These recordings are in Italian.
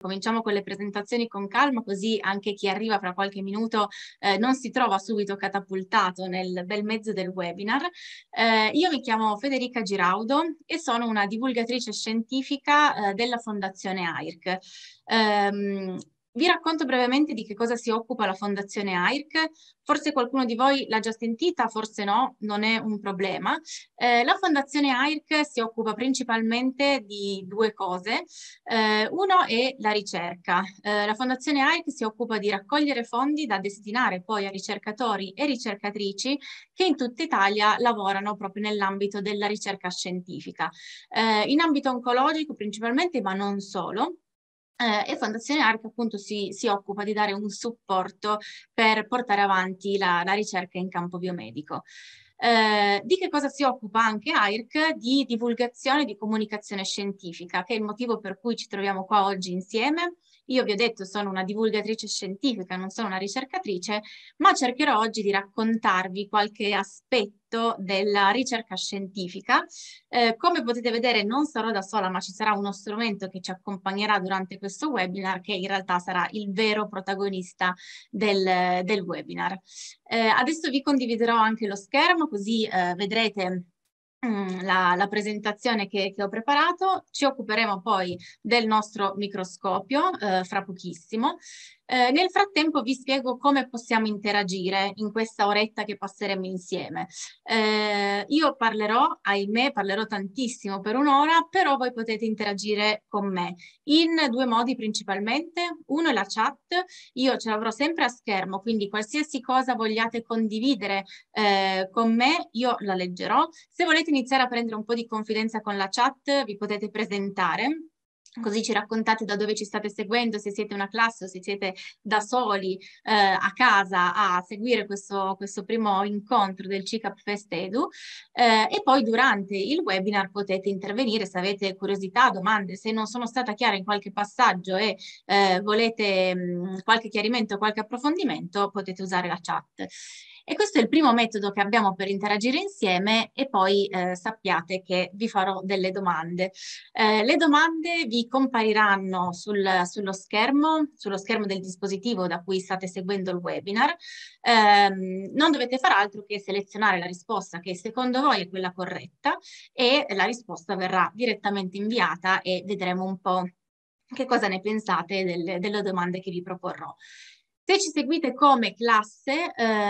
cominciamo con le presentazioni con calma, così anche chi arriva fra qualche minuto non si trova subito catapultato nel bel mezzo del webinar. Io mi chiamo Federica Giraudo e sono una divulgatrice scientifica della Fondazione AIRC. Vi racconto brevemente di che cosa si occupa la Fondazione AIRC. Forse qualcuno di voi l'ha già sentita, forse no, non è un problema. La Fondazione AIRC si occupa principalmente di due cose. Uno è la ricerca. La Fondazione AIRC si occupa di raccogliere fondi da destinare poi a ricercatori e ricercatrici che in tutta Italia lavorano proprio nell'ambito della ricerca scientifica. In ambito oncologico principalmente, ma non solo. E Fondazione ARC appunto si occupa di dare un supporto per portare avanti la ricerca in campo biomedico. Di che cosa si occupa anche AIRC? Di divulgazione di comunicazione scientifica, che è il motivo per cui ci troviamo qua oggi insieme. Io vi ho detto sono una divulgatrice scientifica, non sono una ricercatrice, ma cercherò oggi di raccontarvi qualche aspetto della ricerca scientifica. Come potete vedere non sarò da sola, ma ci sarà uno strumento che ci accompagnerà durante questo webinar, che in realtà sarà il vero protagonista del webinar. Adesso vi condividerò anche lo schermo, così vedrete la presentazione che ho preparato. Ci occuperemo poi del nostro microscopio fra pochissimo. Nel frattempo vi spiego come possiamo interagire in questa oretta che passeremo insieme. Io parlerò, ahimè, parlerò tantissimo per un'ora, però voi potete interagire con me in due modi principalmente. Uno è la chat, io ce l'avrò sempre a schermo, quindi qualsiasi cosa vogliate condividere con me, io la leggerò. Se volete iniziare a prendere un po' di confidenza con la chat, vi potete presentare. Così ci raccontate da dove ci state seguendo, se siete una classe o se siete da soli a casa a seguire questo primo incontro del CICAP Fest Edu. E poi durante il webinar potete intervenire se avete curiosità, domande, se non sono stata chiara in qualche passaggio e volete qualche chiarimento, qualche approfondimento, potete usare la chat. E questo è il primo metodo che abbiamo per interagire insieme e poi sappiate che vi farò delle domande. Le domande vi compariranno sullo schermo del dispositivo da cui state seguendo il webinar. Non dovete fare altro che selezionare la risposta che secondo voi è quella corretta e la risposta verrà direttamente inviata e vedremo un po' che cosa ne pensate delle domande che vi proporrò. Se ci seguite come classe,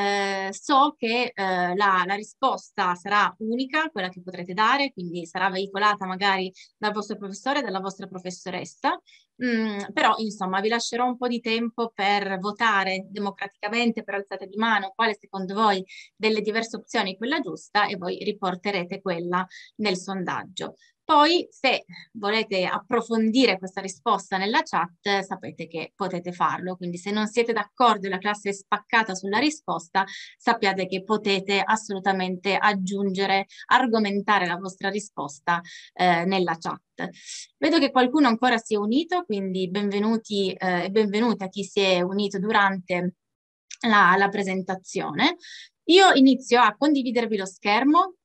so che la risposta sarà unica, quella che potrete dare, quindi sarà veicolata magari dal vostro professore e dalla vostra professoressa, però insomma vi lascerò un po' di tempo per votare democraticamente per alzata di mano quale secondo voi delle diverse opzioni è quella giusta e voi riporterete quella nel sondaggio. Poi, se volete approfondire questa risposta nella chat, sapete che potete farlo. Quindi, se non siete d'accordo e la classe è spaccata sulla risposta, sappiate che potete assolutamente aggiungere, argomentare la vostra risposta nella chat. Vedo che qualcuno ancora si è unito, quindi benvenuti e benvenuti a chi si è unito durante la presentazione. Io inizio a condividervi lo schermo.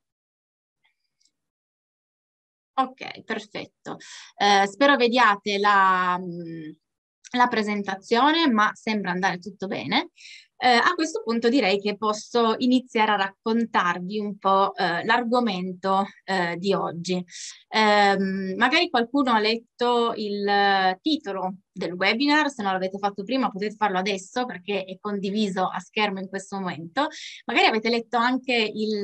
Ok, perfetto. Spero vediate la presentazione, ma sembra andare tutto bene. A questo punto direi che posso iniziare a raccontarvi un po' l'argomento di oggi. Magari qualcuno ha letto il titolo del webinar, se non l'avete fatto prima potete farlo adesso perché è condiviso a schermo in questo momento. Magari avete letto anche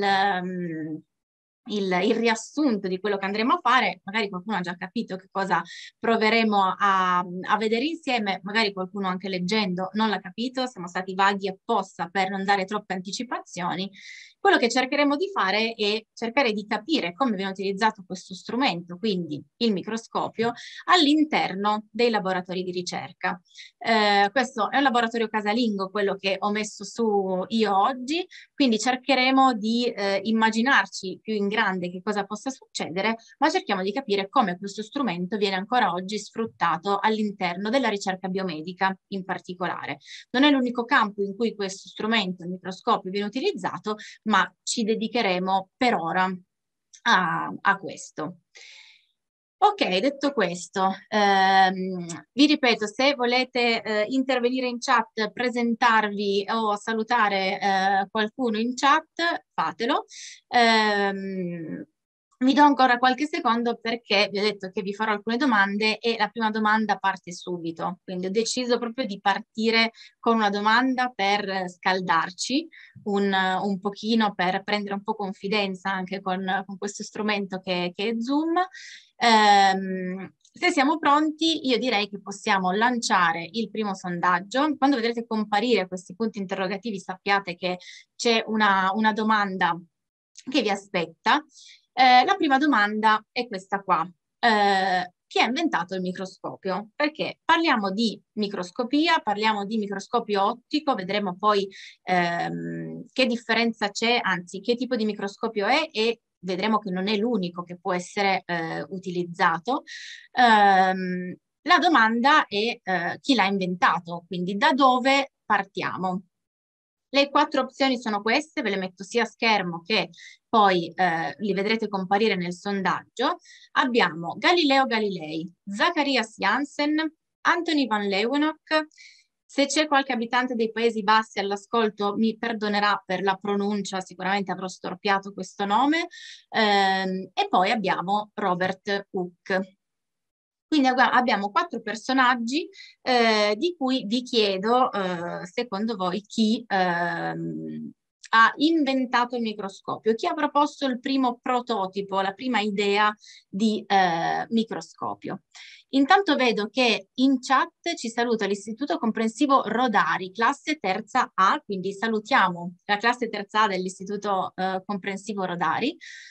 il riassunto di quello che andremo a fare, magari qualcuno ha già capito che cosa proveremo a vedere insieme, magari qualcuno anche leggendo non l'ha capito, siamo stati vaghi apposta per non dare troppe anticipazioni. Quello che cercheremo di fare è cercare di capire come viene utilizzato questo strumento, quindi il microscopio, all'interno dei laboratori di ricerca. Questo è un laboratorio casalingo, quello che ho messo su io oggi, quindi cercheremo di immaginarci più in grande che cosa possa succedere, ma cerchiamo di capire come questo strumento viene ancora oggi sfruttato all'interno della ricerca biomedica in particolare. Non è l'unico campo in cui questo strumento, il microscopio, viene utilizzato, ma ci dedicheremo per ora a questo. Ok, detto questo, vi ripeto, se volete intervenire in chat, presentarvi o salutare qualcuno in chat, fatelo. Ehm, Mi do ancora qualche secondo perché vi ho detto che vi farò alcune domande e la prima domanda parte subito. Quindi ho deciso proprio di partire con una domanda per scaldarci un pochino, per prendere un po' confidenza anche con questo strumento che è Zoom. Se siamo pronti, io direi che possiamo lanciare il primo sondaggio. Quando vedrete comparire questi punti interrogativi, sappiate che c'è una domanda che vi aspetta. La prima domanda è questa qua. Chi ha inventato il microscopio? Perché parliamo di microscopia, parliamo di microscopio ottico, vedremo poi che differenza c'è, anzi che tipo di microscopio è e vedremo che non è l'unico che può essere utilizzato. La domanda è chi l'ha inventato, quindi da dove partiamo? Le quattro opzioni sono queste, ve le metto sia a schermo che poi li vedrete comparire nel sondaggio. Abbiamo Galileo Galilei, Zacharias Janssen, Anthony van Leeuwenhoek. Se c'è qualche abitante dei Paesi Bassi all'ascolto, mi perdonerà per la pronuncia, sicuramente avrò storpiato questo nome. E poi abbiamo Robert Hooke. Quindi abbiamo quattro personaggi di cui vi chiedo, secondo voi, chi ha inventato il microscopio, chi ha proposto il primo prototipo, la prima idea di microscopio. Intanto vedo che in chat ci saluta l'Istituto Comprensivo Rodari, classe terza A, quindi salutiamo la classe terza A dell'Istituto Comprensivo Rodari.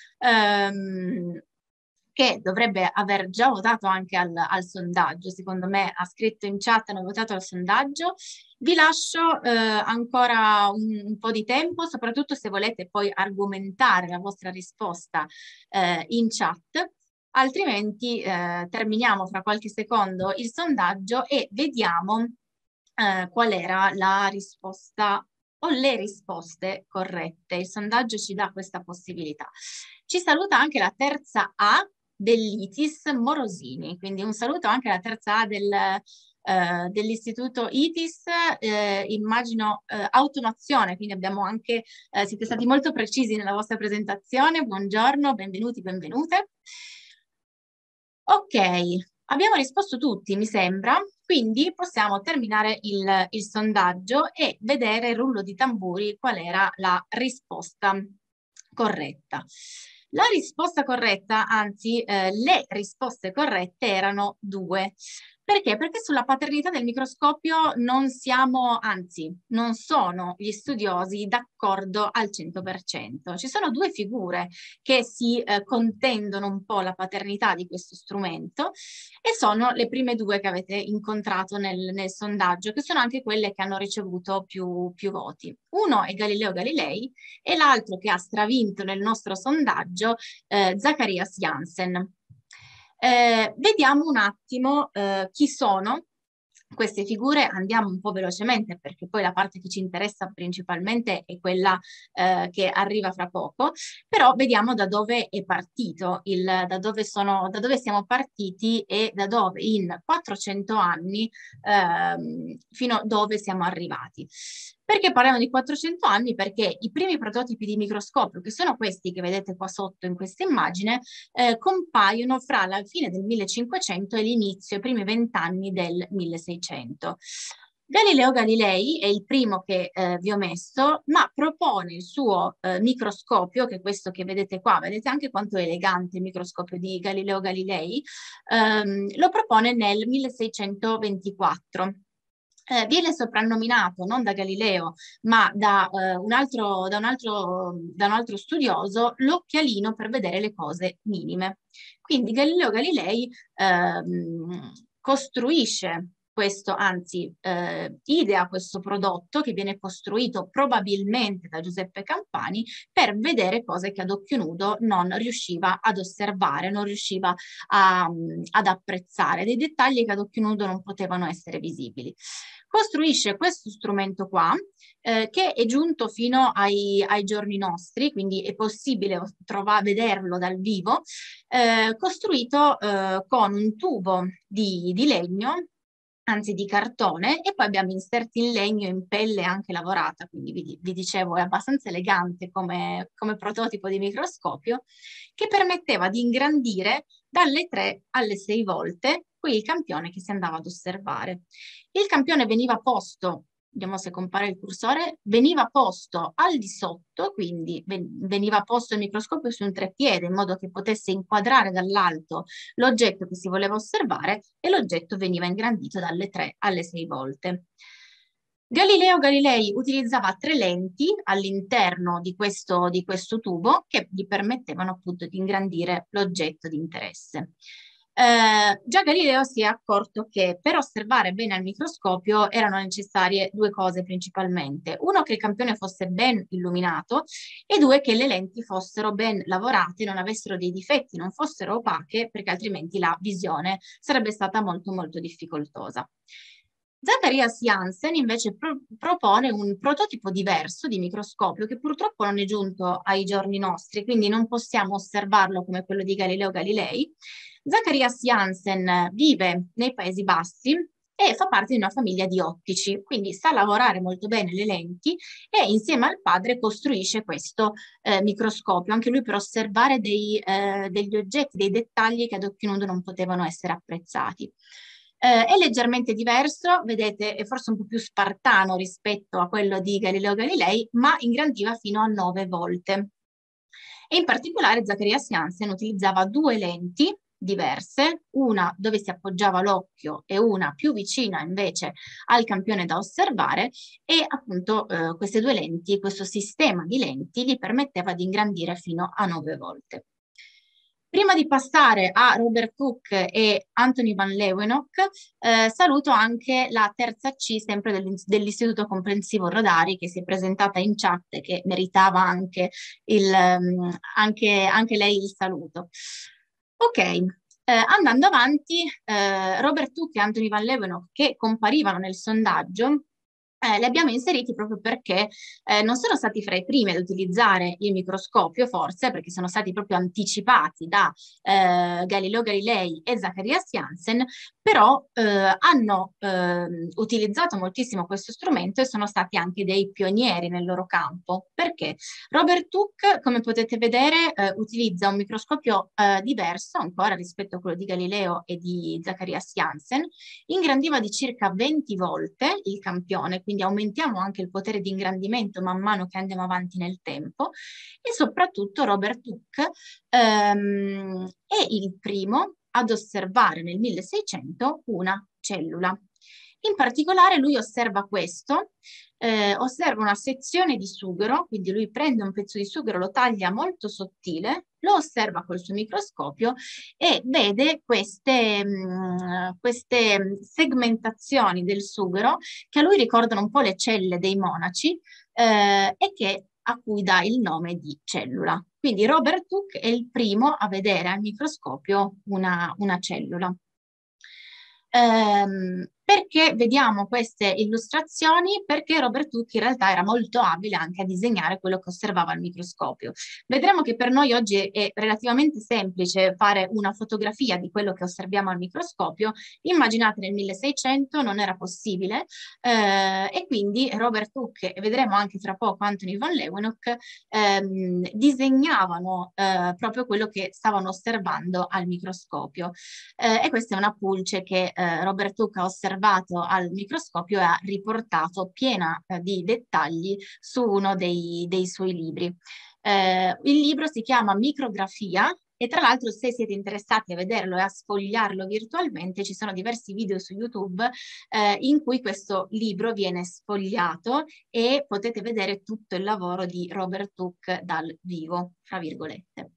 Che dovrebbe aver già votato anche al sondaggio, secondo me ha scritto in chat, hanno votato al sondaggio. Vi lascio ancora un po' di tempo, soprattutto se volete poi argomentare la vostra risposta in chat, altrimenti terminiamo fra qualche secondo il sondaggio e vediamo qual era la risposta o le risposte corrette. Il sondaggio ci dà questa possibilità. Ci saluta anche la terza A dell'ITIS Morosini, quindi un saluto anche alla terza A dell'istituto ITIS, immagino automazione, quindi abbiamo anche, siete stati molto precisi nella vostra presentazione, buongiorno, benvenuti, benvenute. Ok, abbiamo risposto tutti, mi sembra, quindi possiamo terminare il sondaggio e vedere il rullo di tamburi qual era la risposta corretta. La risposta corretta, anzi, le risposte corrette erano due. Perché? Perché sulla paternità del microscopio non siamo, anzi, non sono gli studiosi d'accordo al 100%. Ci sono due figure che si contendono un po' la paternità di questo strumento e sono le prime due che avete incontrato nel sondaggio, che sono anche quelle che hanno ricevuto più voti. Uno è Galileo Galilei e l'altro che ha stravinto nel nostro sondaggio, Zacharias Janssen. Vediamo un attimo chi sono queste figure, andiamo un po' velocemente perché poi la parte che ci interessa principalmente è quella che arriva fra poco, però vediamo da dove è partito, da dove siamo partiti e da dove in 400 anni fino a dove siamo arrivati. Perché parliamo di 400 anni? Perché i primi prototipi di microscopio, che sono questi che vedete qua sotto in questa immagine, compaiono fra la fine del 1500 e l'inizio, i primi 20 anni del 1600. Galileo Galilei è il primo che vi ho messo, ma propone il suo microscopio, che è questo che vedete qua, vedete anche quanto è elegante il microscopio di Galileo Galilei, lo propone nel 1624. Viene soprannominato non da Galileo, ma da un altro studioso, l'occhialino per vedere le cose minime. Quindi Galileo Galilei costruisce questo, anzi idea questo prodotto che viene costruito probabilmente da Giuseppe Campani per vedere cose che ad occhio nudo non riusciva ad osservare, non riusciva ad apprezzare, dei dettagli che ad occhio nudo non potevano essere visibili. Costruisce questo strumento qua, che è giunto fino ai giorni nostri, quindi è possibile vederlo dal vivo, costruito con un tubo di legno, anzi di cartone, e poi abbiamo inserti in legno in pelle anche lavorata, quindi vi dicevo è abbastanza elegante come prototipo di microscopio, che permetteva di ingrandire dalle 3 alle 6 volte qui il campione che si andava ad osservare. Il campione veniva posto, vediamo se compare il cursore, veniva posto al di sotto, quindi veniva posto il microscopio su un treppiede in modo che potesse inquadrare dall'alto l'oggetto che si voleva osservare e l'oggetto veniva ingrandito dalle 3 alle 6 volte. Galileo Galilei utilizzava 3 lenti all'interno di questo tubo che gli permettevano appunto di ingrandire l'oggetto di interesse. Già Galileo si è accorto che per osservare bene al microscopio erano necessarie 2 cose principalmente. Uno, che il campione fosse ben illuminato, e 2, che le lenti fossero ben lavorate, non avessero dei difetti, non fossero opache, perché altrimenti la visione sarebbe stata molto molto difficoltosa. Zacharias Janssen invece propone un prototipo diverso di microscopio che purtroppo non è giunto ai giorni nostri, quindi non possiamo osservarlo come quello di Galileo Galilei. Zacharias Janssen vive nei Paesi Bassi e fa parte di una famiglia di ottici, quindi sa lavorare molto bene le lenti e insieme al padre costruisce questo microscopio, anche lui per osservare degli oggetti, dei dettagli che ad occhio nudo non potevano essere apprezzati. È leggermente diverso, vedete, è forse un po' più spartano rispetto a quello di Galileo Galilei, ma ingrandiva fino a 9 volte. E in particolare Zacharias Janssen utilizzava 2 lenti diverse, una dove si appoggiava l'occhio e una più vicina invece al campione da osservare, e appunto queste 2 lenti, questo sistema di lenti gli permetteva di ingrandire fino a 9 volte. Prima di passare a Robert Hooke e Anthony van Leeuwenhoek, saluto anche la terza C, sempre dell'Istituto Comprensivo Rodari, che si è presentata in chat e che meritava anche lei il saluto. Ok, andando avanti, Robert Hooke e Anthony van Leeuwenhoek, che comparivano nel sondaggio, li abbiamo inseriti proprio perché non sono stati fra i primi ad utilizzare il microscopio, forse perché sono stati proprio anticipati da Galileo Galilei e Zacharias Janssen, però hanno utilizzato moltissimo questo strumento e sono stati anche dei pionieri nel loro campo. Perché? Robert Hooke, come potete vedere, utilizza un microscopio diverso ancora rispetto a quello di Galileo e di Zacharias Janssen, ingrandiva di circa 20 volte il campione, quindi aumentiamo anche il potere di ingrandimento man mano che andiamo avanti nel tempo, e soprattutto Robert Hooke è il primo ad osservare nel 1600 una cellula. In particolare lui osserva questo, osserva una sezione di sughero, quindi lui prende un pezzo di sughero, lo taglia molto sottile, lo osserva col suo microscopio e vede queste segmentazioni del sughero che a lui ricordano un po' le celle dei monaci e a cui dà il nome di cellula. Quindi Robert Hooke è il primo a vedere al microscopio una cellula. Perché vediamo queste illustrazioni? Perché Robert Hooke in realtà era molto abile anche a disegnare quello che osservava al microscopio. Vedremo che per noi oggi è relativamente semplice fare una fotografia di quello che osserviamo al microscopio. Immaginate nel 1600 non era possibile e quindi Robert Hooke, e vedremo anche tra poco Anthony van Leeuwenhoek, disegnavano proprio quello che stavano osservando al microscopio. E questa è una pulce che Robert Hooke ha osservato al microscopio e ha riportato piena di dettagli su uno dei suoi libri. Il libro si chiama Micrografia e tra l'altro se siete interessati a vederlo e a sfogliarlo virtualmente ci sono diversi video su YouTube in cui questo libro viene sfogliato e potete vedere tutto il lavoro di Robert Hooke dal vivo, fra virgolette.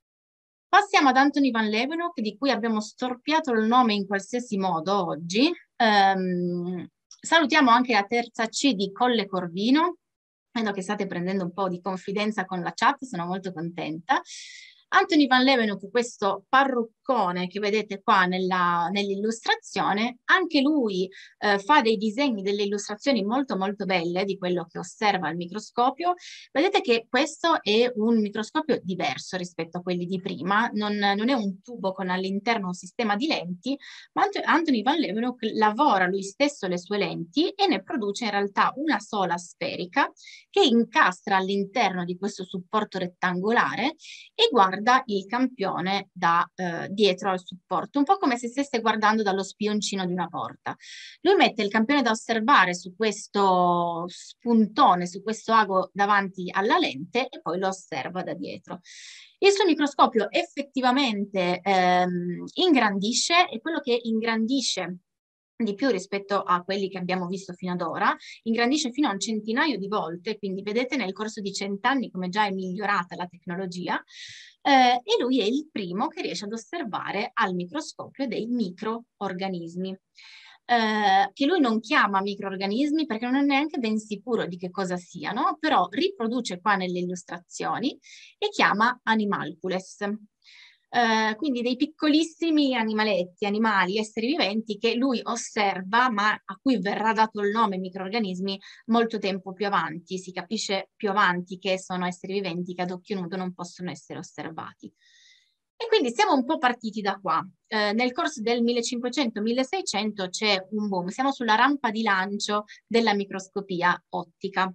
Passiamo ad Anthony van Leeuwenhoek, di cui abbiamo storpiato il nome in qualsiasi modo oggi, Salutiamo anche la terza C di Colle Corvino. Vedo che state prendendo un po' di confidenza con la chat, sono molto contenta. Anthony Van Leeuwenhoek, questo parruccone che vedete qua nell'illustrazione, anche lui fa dei disegni, delle illustrazioni molto molto belle di quello che osserva al microscopio. Vedete che questo è un microscopio diverso rispetto a quelli di prima, non è un tubo con all'interno un sistema di lenti, ma Anthony Van Leeuwenhoek lavora lui stesso le sue lenti e ne produce in realtà una sola sferica che incastra all'interno di questo supporto rettangolare e guarda il campione da dietro al supporto, un po' come se stesse guardando dallo spioncino di una porta. Lui mette il campione da osservare su questo spuntone, su questo ago davanti alla lente e poi lo osserva da dietro. Il suo microscopio effettivamente ingrandisce e quello che ingrandisce di più rispetto a quelli che abbiamo visto fino ad ora, ingrandisce fino a un centinaio di volte, quindi vedete nel corso di 100 anni come già è migliorata la tecnologia, e lui è il primo che riesce ad osservare al microscopio dei microorganismi. Che lui non chiama microorganismi perché non è neanche ben sicuro di che cosa siano, però riproduce qua nelle illustrazioni e chiama animalcules. Quindi dei piccolissimi animaletti, animali, esseri viventi che lui osserva, ma a cui verrà dato il nome microorganismi molto tempo più avanti. Si capisce più avanti che sono esseri viventi che ad occhio nudo non possono essere osservati. E quindi siamo un po' partiti da qua. Nel corso del 1500-1600 c'è un boom, siamo sulla rampa di lancio della microscopia ottica.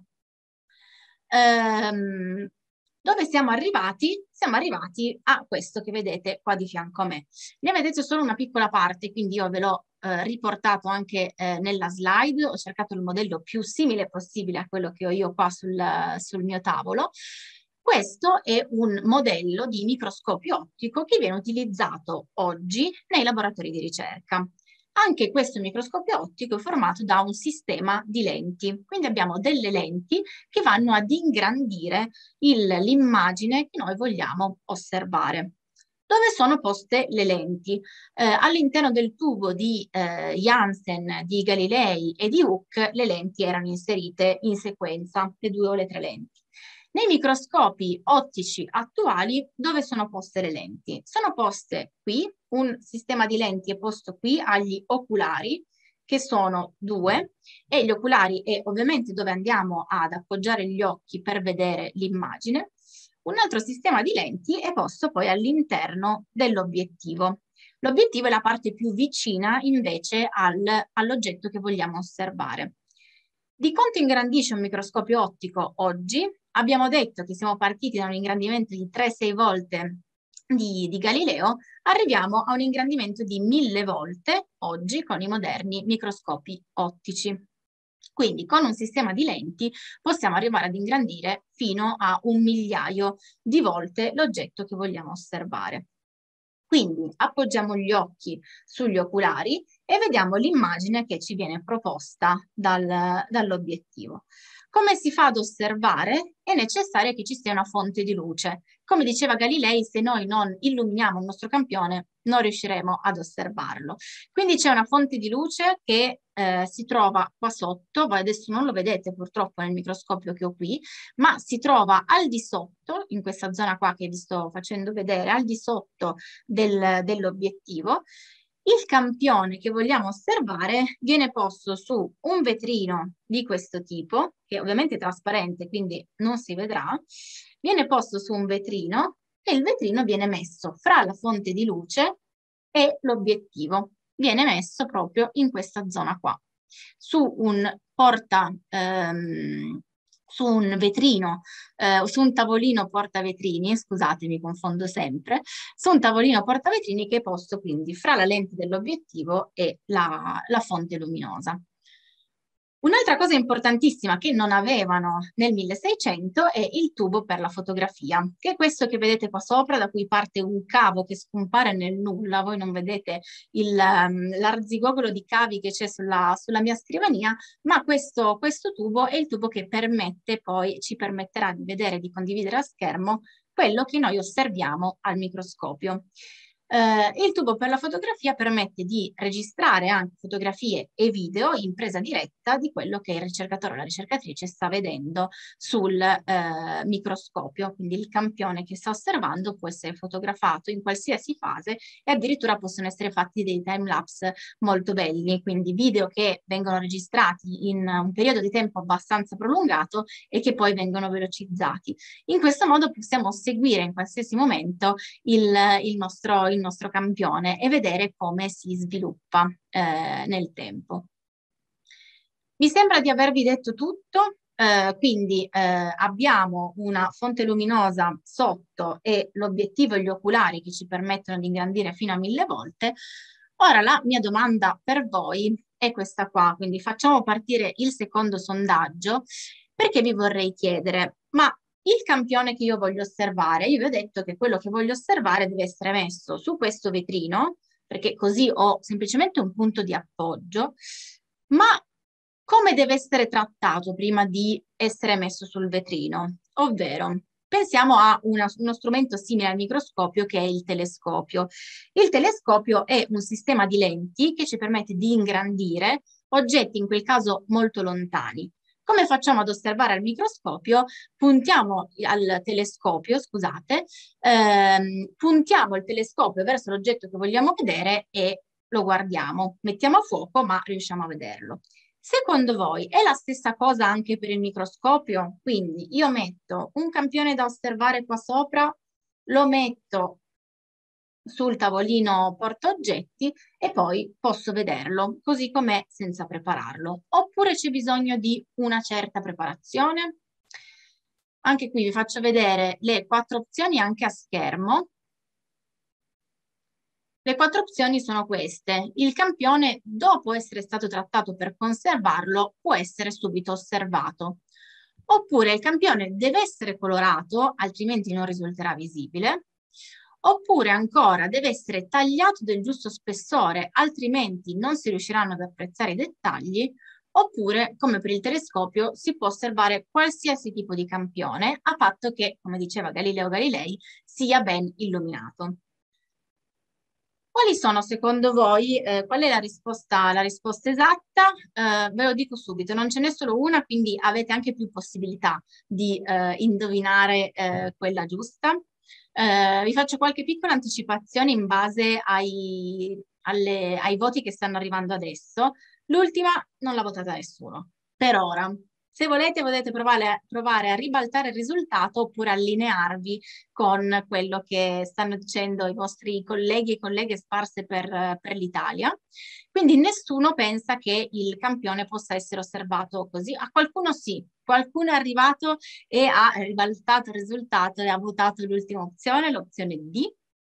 Dove siamo arrivati? Siamo arrivati a questo che vedete qua di fianco a me. Ne vedete solo una piccola parte, quindi io ve l'ho riportato anche nella slide, ho cercato il modello più simile possibile a quello che ho io qua sul mio tavolo. Questo è un modello di microscopio ottico che viene utilizzato oggi nei laboratori di ricerca. Anche questo microscopio ottico è formato da un sistema di lenti, quindi abbiamo delle lenti che vanno ad ingrandire l'immagine che noi vogliamo osservare. Dove sono poste le lenti? All'interno del tubo di Janssen, di Galilei e di Hooke le lenti erano inserite in sequenza, le 2 o le 3 lenti. Nei microscopi ottici attuali, dove sono poste le lenti? Sono poste qui, un sistema di lenti è posto qui agli oculari, che sono 2, e gli oculari è ovviamente dove andiamo ad appoggiare gli occhi per vedere l'immagine. Un altro sistema di lenti è posto poi all'interno dell'obiettivo. L'obiettivo è la parte più vicina invece all'oggetto che vogliamo osservare. Di quanto ingrandisce un microscopio ottico oggi? Abbiamo detto che siamo partiti da un ingrandimento di 3-6 volte di Galileo, arriviamo a un ingrandimento di 1000 volte oggi con i moderni microscopi ottici. Quindi con un sistema di lenti possiamo arrivare ad ingrandire fino a 1 migliaio di volte l'oggetto che vogliamo osservare. Quindi appoggiamo gli occhi sugli oculari e vediamo l'immagine che ci viene proposta dall'obiettivo. Come si fa ad osservare? È necessario che ci sia una fonte di luce. Come diceva Galilei, se noi non illuminiamo il nostro campione, non riusciremo ad osservarlo. Quindi c'è una fonte di luce che si trova qua sotto, voi adesso non lo vedete purtroppo nel microscopio che ho qui, ma si trova al di sotto, in questa zona qua che vi sto facendo vedere, al di sotto dell'obiettivo. Il campione che vogliamo osservare viene posto su un vetrino di questo tipo, che ovviamente è trasparente, quindi non si vedrà, viene posto su un vetrino e il vetrino viene messo fra la fonte di luce e l'obiettivo. Viene messo proprio in questa zona qua, su un su un vetrino, su un tavolino portavetrini, scusate mi confondo sempre, su un tavolino portavetrini che è posto quindi fra la lente dell'obiettivo e la fonte luminosa. Un'altra cosa importantissima che non avevano nel 1600 è il tubo per la fotografia, che è questo che vedete qua sopra, da cui parte un cavo che scompare nel nulla. Voi non vedete l'arzigogolo di cavi che c'è sulla mia scrivania, ma questo tubo è il tubo che ci permetterà di vedere, di condividere a schermo quello che noi osserviamo al microscopio. Il tubo per la fotografia permette di registrare anche fotografie e video in presa diretta di quello che il ricercatore o la ricercatrice sta vedendo sul microscopio, quindi il campione che sta osservando può essere fotografato in qualsiasi fase e addirittura possono essere fatti dei time lapse molto belli, quindi video che vengono registrati in un periodo di tempo abbastanza prolungato e che poi vengono velocizzati. In questo modo possiamo seguire in qualsiasi momento il nostro campione e vedere come si sviluppa nel tempo. Mi sembra di avervi detto tutto. Quindi abbiamo una fonte luminosa sotto e l'obiettivo e gli oculari che ci permettono di ingrandire fino a 1000 volte. Ora la mia domanda per voi è questa qua, quindi facciamo partire il secondo sondaggio, perché vi vorrei chiedere, ma il campione che io voglio osservare, io vi ho detto che quello che voglio osservare deve essere messo su questo vetrino, perché così ho semplicemente un punto di appoggio, ma come deve essere trattato prima di essere messo sul vetrino? Ovvero, pensiamo a uno strumento simile al microscopio che è il telescopio. Il telescopio è un sistema di lenti che ci permette di ingrandire oggetti, in quel caso molto lontani. Come facciamo ad osservare al microscopio? Puntiamo al telescopio, scusate, puntiamo il telescopio verso l'oggetto che vogliamo vedere e lo guardiamo. Mettiamo a fuoco, ma riusciamo a vederlo. Secondo voi è la stessa cosa anche per il microscopio? Quindi io metto un campione da osservare qua sopra, lo metto sul tavolino portaoggetti e poi posso vederlo così com'è senza prepararlo. Oppure c'è bisogno di una certa preparazione? Anche qui vi faccio vedere le 4 opzioni anche a schermo. Le 4 opzioni sono queste. Il campione, dopo essere stato trattato per conservarlo, può essere subito osservato. Oppure il campione deve essere colorato, altrimenti non risulterà visibile. Oppure ancora deve essere tagliato del giusto spessore, altrimenti non si riusciranno ad apprezzare i dettagli. Oppure, come per il telescopio, si può osservare qualsiasi tipo di campione, a patto che, come diceva Galileo Galilei, sia ben illuminato. Quali sono secondo voi, qual è la risposta esatta? Ve lo dico subito, non ce n'è solo una, quindi avete anche più possibilità di indovinare quella giusta. Vi faccio qualche piccola anticipazione in base ai voti che stanno arrivando adesso. L'ultima non l'ha votata nessuno, per ora. Se volete potete provare a ribaltare il risultato oppure allinearvi con quello che stanno dicendo i vostri colleghi e colleghe sparse per l'Italia. Quindi nessuno pensa che il campione possa essere osservato così. A qualcuno sì, qualcuno è arrivato e ha ribaltato il risultato e ha votato l'ultima opzione, l'opzione D.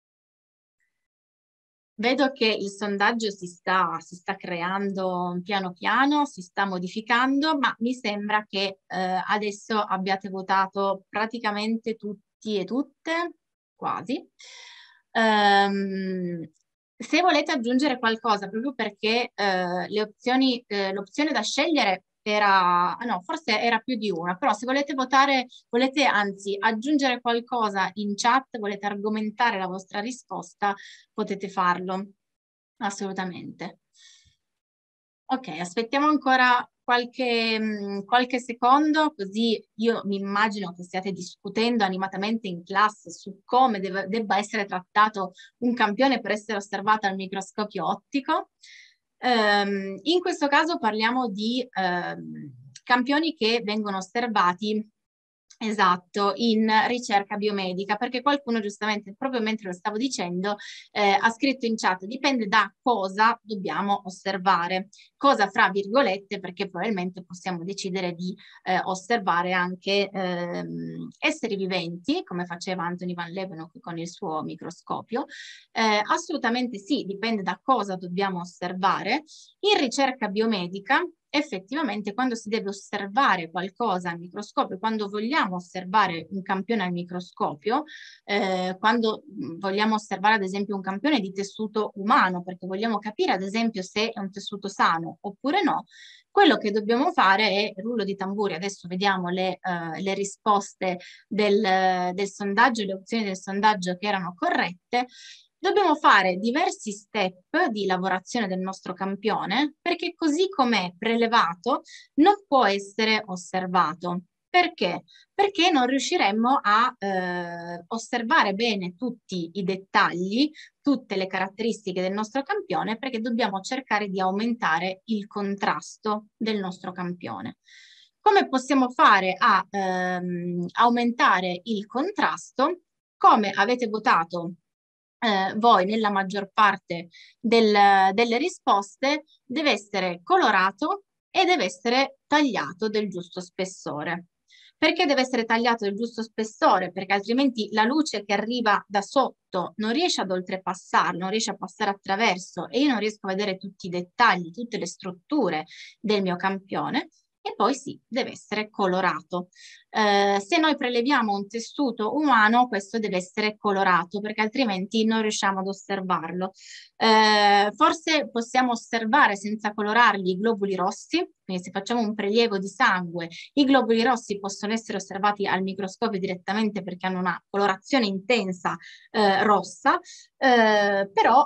Vedo che il sondaggio si sta creando piano piano, si sta modificando, ma mi sembra che adesso abbiate votato praticamente tutti e tutte, quasi. Se volete aggiungere qualcosa, proprio perché l'opzione da scegliere era, no, forse era più di una, però se volete votare, volete anzi aggiungere qualcosa in chat, volete argomentare la vostra risposta, potete farlo, assolutamente. Ok, aspettiamo ancora qualche secondo, così io mi immagino che stiate discutendo animatamente in classe su come debba essere trattato un campione per essere osservato al microscopio ottico. In questo caso parliamo di campioni che vengono osservati. Esatto, in ricerca biomedica, perché qualcuno giustamente, proprio mentre lo stavo dicendo, ha scritto in chat, dipende da cosa dobbiamo osservare, cosa fra virgolette, perché probabilmente possiamo decidere di osservare anche esseri viventi, come faceva Anthony Van Leeuwenhoek con il suo microscopio. Assolutamente sì, dipende da cosa dobbiamo osservare. In ricerca biomedica, effettivamente quando si deve osservare qualcosa al microscopio, quando vogliamo osservare un campione al microscopio, quando vogliamo osservare ad esempio un campione di tessuto umano, perché vogliamo capire ad esempio se è un tessuto sano oppure no, quello che dobbiamo fare è rullo di tamburi. Adesso vediamo le risposte del sondaggio, le opzioni del sondaggio che erano corrette. Dobbiamo fare diversi step di lavorazione del nostro campione perché così com'è prelevato non può essere osservato. Perché? Perché non riusciremmo a osservare bene tutti i dettagli, tutte le caratteristiche del nostro campione, perché dobbiamo cercare di aumentare il contrasto del nostro campione. Come possiamo fare a aumentare il contrasto? Come avete votato voi nella maggior parte delle risposte, deve essere colorato e deve essere tagliato del giusto spessore. Perché deve essere tagliato del giusto spessore? Perché altrimenti la luce che arriva da sotto non riesce ad oltrepassarlo, non riesce a passare attraverso e io non riesco a vedere tutti i dettagli, tutte le strutture del mio campione. E poi sì, deve essere colorato. Se noi preleviamo un tessuto umano, questo deve essere colorato perché altrimenti non riusciamo ad osservarlo. Forse possiamo osservare senza colorarli i globuli rossi, quindi se facciamo un prelievo di sangue, i globuli rossi possono essere osservati al microscopio direttamente perché hanno una colorazione intensa rossa, però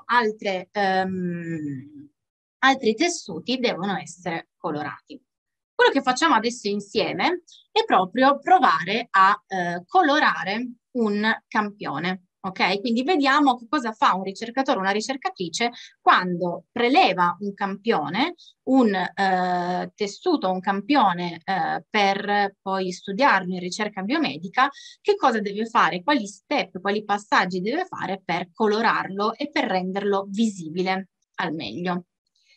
altri tessuti devono essere colorati. Quello che facciamo adesso insieme è proprio provare a colorare un campione. Ok? Quindi vediamo che cosa fa un ricercatore o una ricercatrice quando preleva un campione, un tessuto, un campione per poi studiarlo in ricerca biomedica, che cosa deve fare, quali step, quali passaggi deve fare per colorarlo e per renderlo visibile al meglio.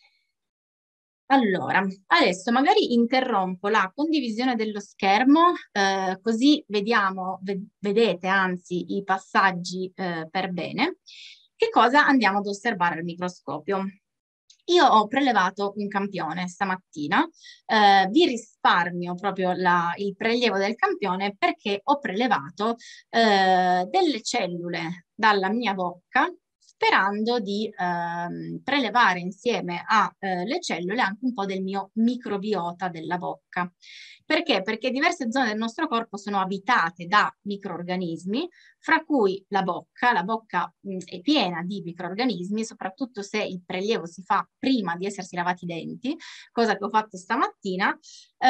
Allora, adesso magari interrompo la condivisione dello schermo, così vedete anzi i passaggi per bene. Che cosa andiamo ad osservare al microscopio? Io ho prelevato un campione stamattina, vi risparmio proprio il prelievo del campione perché ho prelevato delle cellule dalla mia bocca sperando di prelevare insieme alle cellule anche un po' del mio microbiota della bocca. Perché? Perché diverse zone del nostro corpo sono abitate da microrganismi, fra cui la bocca. La bocca è piena di microrganismi, soprattutto se il prelievo si fa prima di essersi lavati i denti, cosa che ho fatto stamattina.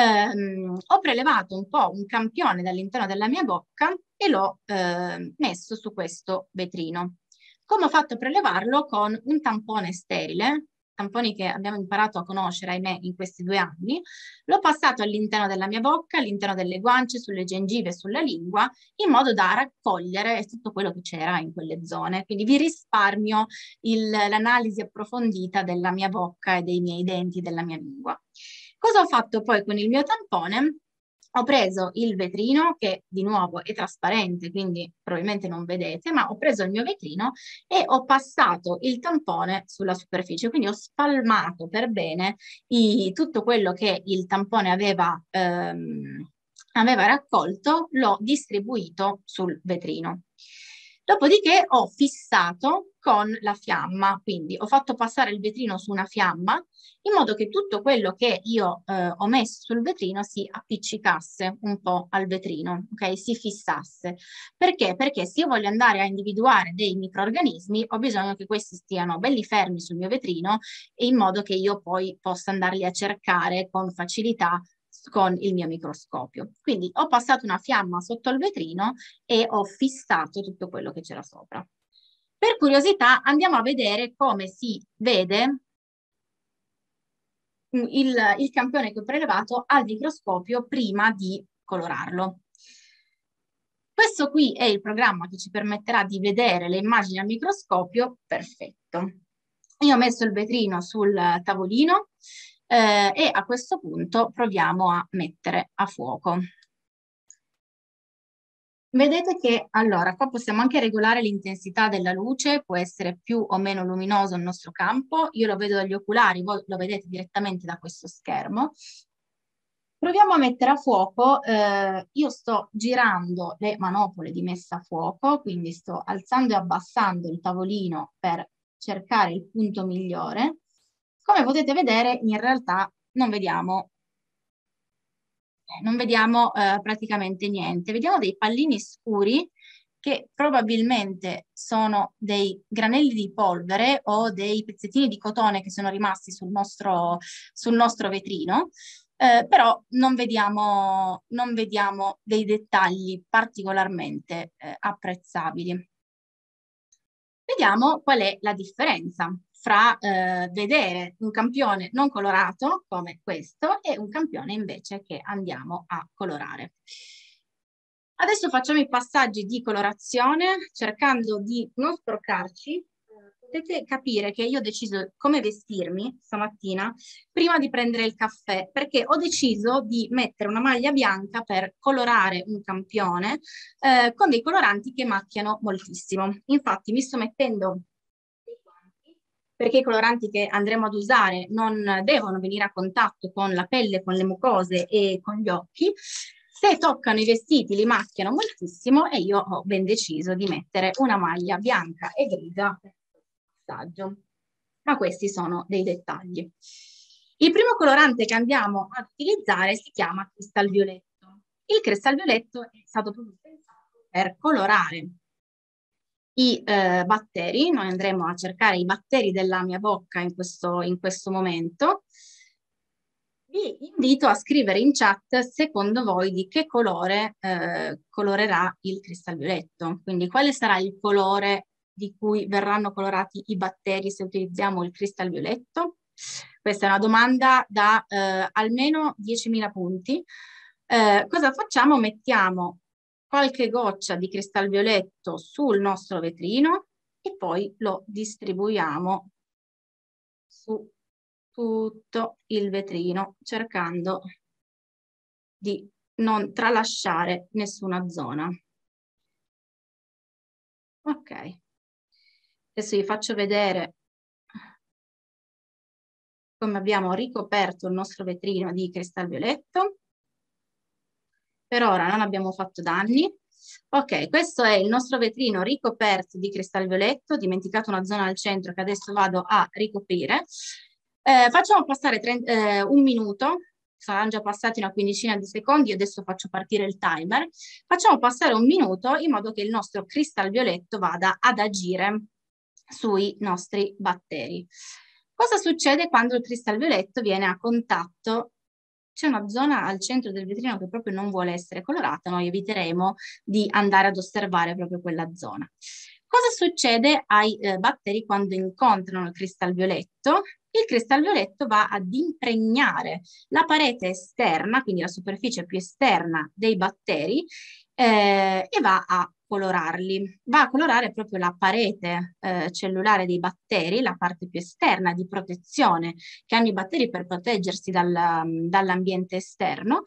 Ho prelevato un po' un campione dall'interno della mia bocca e l'ho messo su questo vetrino. Come ho fatto a prelevarlo? Con un tampone sterile, tamponi che abbiamo imparato a conoscere, ahimè, in questi 2 anni, l'ho passato all'interno della mia bocca, all'interno delle guance, sulle gengive, sulla lingua, in modo da raccogliere tutto quello che c'era in quelle zone. Quindi vi risparmio l'analisi approfondita della mia bocca e dei miei denti, della mia lingua. Cosa ho fatto poi con il mio tampone? Ho preso il vetrino, che di nuovo è trasparente, quindi probabilmente non vedete, ma ho preso il mio vetrino e ho passato il tampone sulla superficie, quindi ho spalmato per bene tutto quello che il tampone aveva raccolto, l'ho distribuito sul vetrino. Dopodiché ho fissato con la fiamma, quindi ho fatto passare il vetrino su una fiamma in modo che tutto quello che io ho messo sul vetrino si appiccicasse un po' al vetrino, ok? Si fissasse. Perché? Perché se io voglio andare a individuare dei microrganismi, ho bisogno che questi stiano belli fermi sul mio vetrino e in modo che io poi possa andarli a cercare con facilità con il mio microscopio. Quindi ho passato una fiamma sotto il vetrino e ho fissato tutto quello che c'era sopra. Per curiosità andiamo a vedere come si vede il campione che ho prelevato al microscopio prima di colorarlo. Questo qui è il programma che ci permetterà di vedere le immagini al microscopio. Perfetto. Io ho messo il vetrino sul tavolino e a questo punto proviamo a mettere a fuoco. Vedete che allora qua possiamo anche regolare l'intensità della luce, può essere più o meno luminoso il nostro campo. Io lo vedo dagli oculari, voi lo vedete direttamente da questo schermo. Proviamo a mettere a fuoco, io sto girando le manopole di messa a fuoco, quindi sto alzando e abbassando il tavolino per cercare il punto migliore. Come potete vedere, in realtà non vediamo praticamente niente. Vediamo dei pallini scuri che probabilmente sono dei granelli di polvere o dei pezzettini di cotone che sono rimasti sul nostro vetrino, però non vediamo dei dettagli particolarmente apprezzabili. Vediamo qual è la differenza fra vedere un campione non colorato come questo e un campione invece che andiamo a colorare. Adesso facciamo i passaggi di colorazione cercando di non sporcarci. Potete capire che io ho deciso come vestirmi stamattina prima di prendere il caffè, perché ho deciso di mettere una maglia bianca per colorare un campione con dei coloranti che macchiano moltissimo. Infatti mi sto mettendo dei guanti perché i coloranti che andremo ad usare non devono venire a contatto con la pelle, con le mucose e con gli occhi. Se toccano i vestiti li macchiano moltissimo e io ho ben deciso di mettere una maglia bianca e grigia per questo passaggio. Ma questi sono dei dettagli. Il primo colorante che andiamo ad utilizzare si chiama cristal violetto. Il cristal violetto è stato proprio pensato per colorare i batteri. Noi andremo a cercare i batteri della mia bocca in questo momento. Vi invito a scrivere in chat secondo voi di che colore colorerà il cristal violetto, quindi quale sarà il colore di cui verranno colorati i batteri se utilizziamo il cristal violetto? Questa è una domanda da almeno 10.000 punti. Cosa facciamo? Mettiamo qualche goccia di cristal violetto sul nostro vetrino e poi lo distribuiamo su tutto il vetrino, cercando di non tralasciare nessuna zona. Ok, adesso vi faccio vedere come abbiamo ricoperto il nostro vetrino di cristal violetto. Per ora non abbiamo fatto danni. Ok, questo è il nostro vetrino ricoperto di cristal violetto, ho dimenticato una zona al centro che adesso vado a ricoprire. Facciamo passare un minuto, saranno già passati una quindicina di secondi, io adesso faccio partire il timer. Facciamo passare un minuto in modo che il nostro cristal violetto vada ad agire sui nostri batteri. Cosa succede quando il cristal violetto viene a contatto? C'è una zona al centro del vetrino che proprio non vuole essere colorata, noi eviteremo di andare ad osservare proprio quella zona. Cosa succede ai batteri quando incontrano il cristal violetto? Il cristal violetto va ad impregnare la parete esterna, quindi la superficie più esterna dei batteri, e va a colorarli. Va a colorare proprio la parete cellulare dei batteri, la parte più esterna di protezione che hanno i batteri per proteggersi dall'ambiente esterno.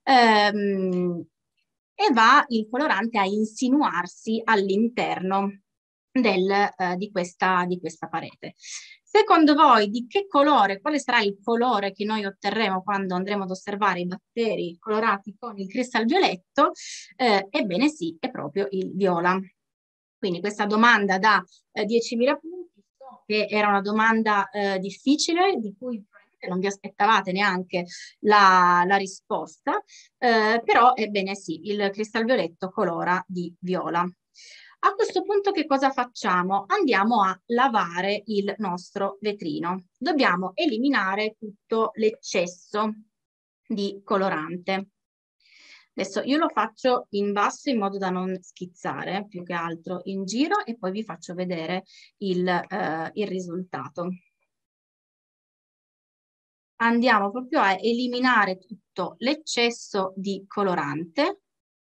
E va il colorante a insinuarsi all'interno di questa parete. Secondo voi di che colore, quale sarà il colore che noi otterremo quando andremo ad osservare i batteri colorati con il cristal violetto? Ebbene sì, è proprio il viola. Quindi questa domanda da 10.000 punti, so che era una domanda difficile di cui non vi aspettavate neanche la risposta, però ebbene sì, il cristal violetto colora di viola. A questo punto che cosa facciamo? Andiamo a lavare il nostro vetrino. Dobbiamo eliminare tutto l'eccesso di colorante. Adesso io lo faccio in basso in modo da non schizzare più che altro in giro e poi vi faccio vedere il risultato. Andiamo proprio a eliminare tutto l'eccesso di colorante.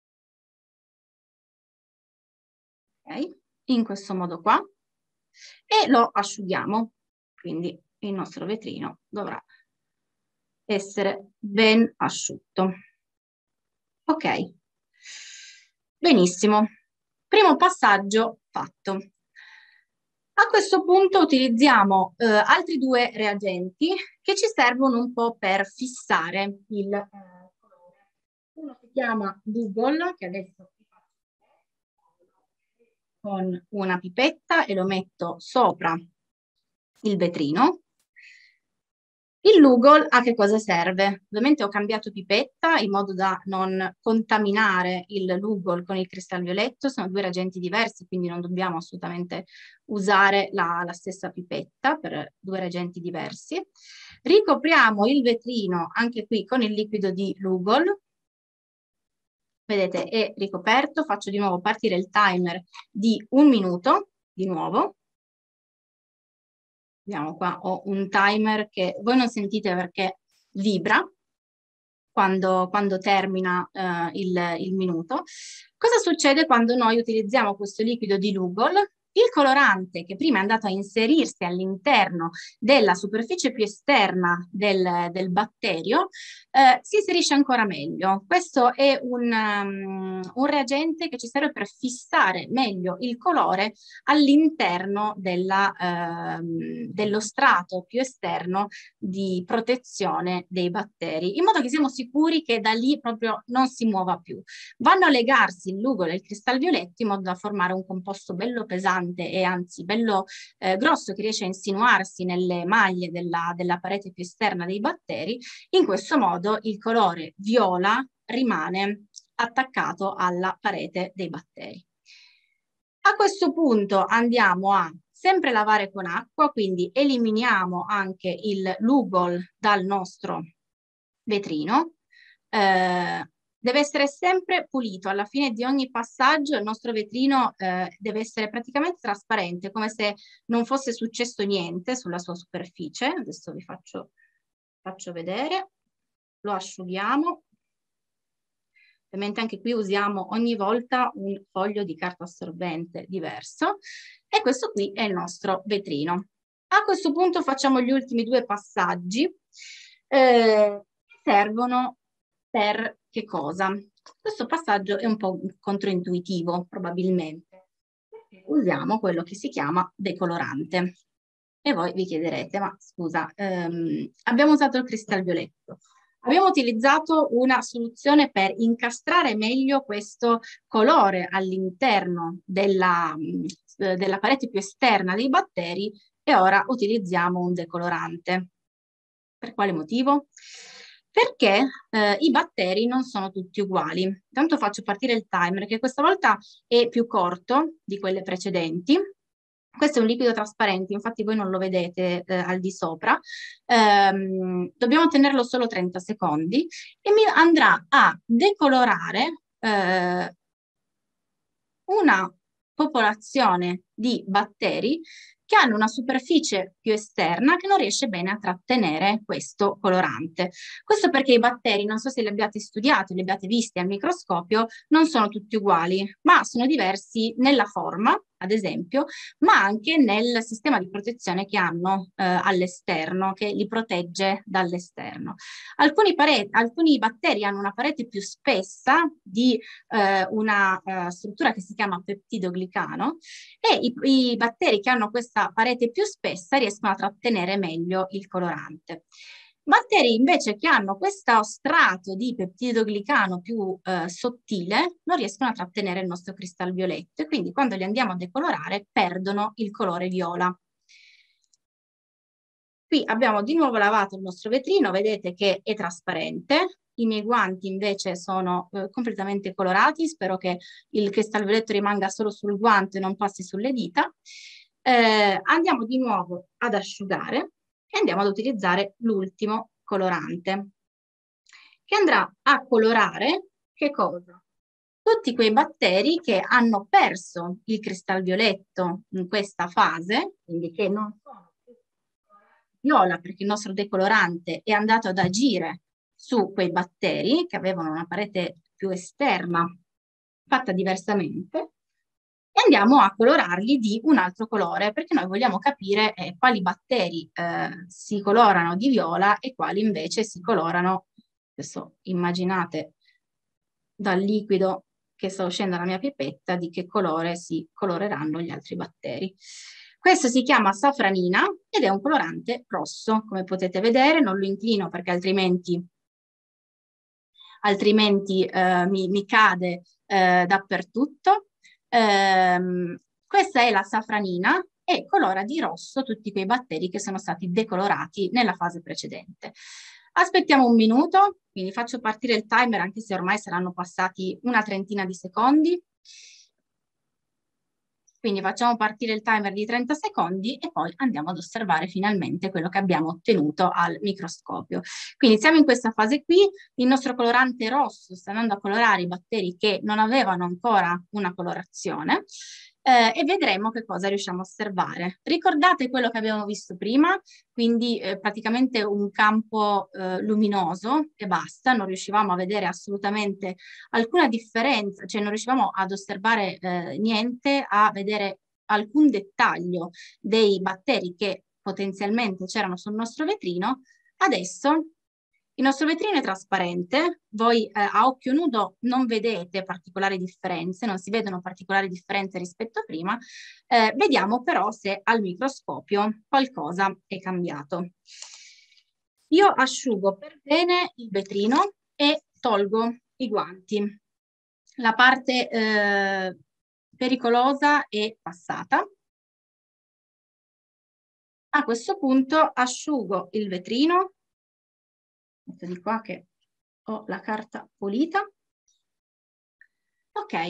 Ok, in questo modo qua. E lo asciughiamo. Quindi il nostro vetrino dovrà essere ben asciutto. Ok, benissimo. Primo passaggio fatto. A questo punto utilizziamo altri due reagenti che ci servono un po' per fissare il colore. Uno si chiama Google, che adesso vi faccio vedere con una pipetta e lo metto sopra il vetrino. Il Lugol a che cosa serve? Ovviamente ho cambiato pipetta in modo da non contaminare il Lugol con il cristalvioletto, sono due reagenti diversi, quindi non dobbiamo assolutamente usare la stessa pipetta per due reagenti diversi. Ricopriamo il vetrino anche qui con il liquido di Lugol. Vedete, è ricoperto, faccio di nuovo partire il timer di 1 minuto, di nuovo. Vediamo qua, ho un timer che voi non sentite perché vibra quando termina il minuto. Cosa succede quando noi utilizziamo questo liquido di Lugol? Il colorante che prima è andato a inserirsi all'interno della superficie più esterna del batterio si inserisce ancora meglio. Questo è un reagente che ci serve per fissare meglio il colore all'interno dello strato più esterno di protezione dei batteri, in modo che siamo sicuri che da lì proprio non si muova più. Vanno a legarsi il Lugol e il cristalvioletto in modo da formare un composto bello pesante e anzi bello grosso che riesce a insinuarsi nelle maglie della parete più esterna dei batteri. In questo modo il colore viola rimane attaccato alla parete dei batteri. A questo punto andiamo a sempre lavare con acqua, quindi eliminiamo anche il Lugol dal nostro vetrino. Deve essere sempre pulito, alla fine di ogni passaggio il nostro vetrino deve essere praticamente trasparente, come se non fosse successo niente sulla sua superficie. Adesso vi faccio vedere, lo asciughiamo. Ovviamente anche qui usiamo ogni volta un foglio di carta assorbente diverso e questo qui è il nostro vetrino. A questo punto facciamo gli ultimi due passaggi che servono per che cosa? Questo passaggio è un po' controintuitivo probabilmente. Usiamo quello che si chiama decolorante. E voi vi chiederete, ma scusa, abbiamo usato il cristalvioletto. Abbiamo utilizzato una soluzione per incastrare meglio questo colore all'interno della parete più esterna dei batteri e ora utilizziamo un decolorante. Per quale motivo? Perché i batteri non sono tutti uguali. Intanto faccio partire il timer che questa volta è più corto di quelle precedenti. Questo è un liquido trasparente, infatti voi non lo vedete al di sopra. Dobbiamo tenerlo solo 30 secondi e mi andrà a decolorare una popolazione di batteri che hanno una superficie più esterna che non riesce bene a trattenere questo colorante. Questo perché i batteri, non so se li abbiate studiati, li abbiate visti al microscopio, non sono tutti uguali, ma sono diversi nella forma, ad esempio, ma anche nel sistema di protezione che hanno all'esterno, che li protegge dall'esterno. Alcuni batteri hanno una parete più spessa di una struttura che si chiama peptidoglicano e i batteri che hanno questa parete più spessa riescono a trattenere meglio il colorante. Batteri invece che hanno questo strato di peptidoglicano più sottile non riescono a trattenere il nostro cristalvioletto e quindi quando li andiamo a decolorare perdono il colore viola. Qui abbiamo di nuovo lavato il nostro vetrino, vedete che è trasparente. I miei guanti invece sono completamente colorati, spero che il cristalvioletto rimanga solo sul guanto e non passi sulle dita. Andiamo di nuovo ad asciugare e andiamo ad utilizzare l'ultimo colorante, che andrà a colorare che cosa? Tutti quei batteri che hanno perso il cristalvioletto in questa fase, quindi che non sono più viola perché il nostro decolorante è andato ad agire su quei batteri che avevano una parete più esterna fatta diversamente e andiamo a colorarli di un altro colore perché noi vogliamo capire quali batteri si colorano di viola e quali invece si colorano, adesso immaginate dal liquido che sta uscendo dalla mia pipetta di che colore si coloreranno gli altri batteri. Questo si chiama safranina ed è un colorante rosso, come potete vedere, non lo inclino perché altrimenti mi cade dappertutto. Questa è la safranina, e colora di rosso tutti quei batteri che sono stati decolorati nella fase precedente. Aspettiamo un minuto, quindi faccio partire il timer anche se ormai saranno passati una trentina di secondi. Quindi facciamo partire il timer di 30 secondi e poi andiamo ad osservare finalmente quello che abbiamo ottenuto al microscopio. Quindi siamo in questa fase qui, il nostro colorante rosso sta andando a colorare i batteri che non avevano ancora una colorazione e vedremo che cosa riusciamo a osservare. Ricordate quello che abbiamo visto prima, quindi praticamente un campo luminoso e basta, non riuscivamo a vedere assolutamente alcuna differenza, cioè non riuscivamo ad osservare niente, a vedere alcun dettaglio dei batteri che potenzialmente c'erano sul nostro vetrino. Adesso il nostro vetrino è trasparente, voi a occhio nudo non vedete particolari differenze, non si vedono particolari differenze rispetto a prima, vediamo però se al microscopio qualcosa è cambiato. Io asciugo per bene il vetrino e tolgo i guanti. La parte pericolosa è passata. A questo punto asciugo il vetrino. Metto di qua che ho la carta pulita. Ok.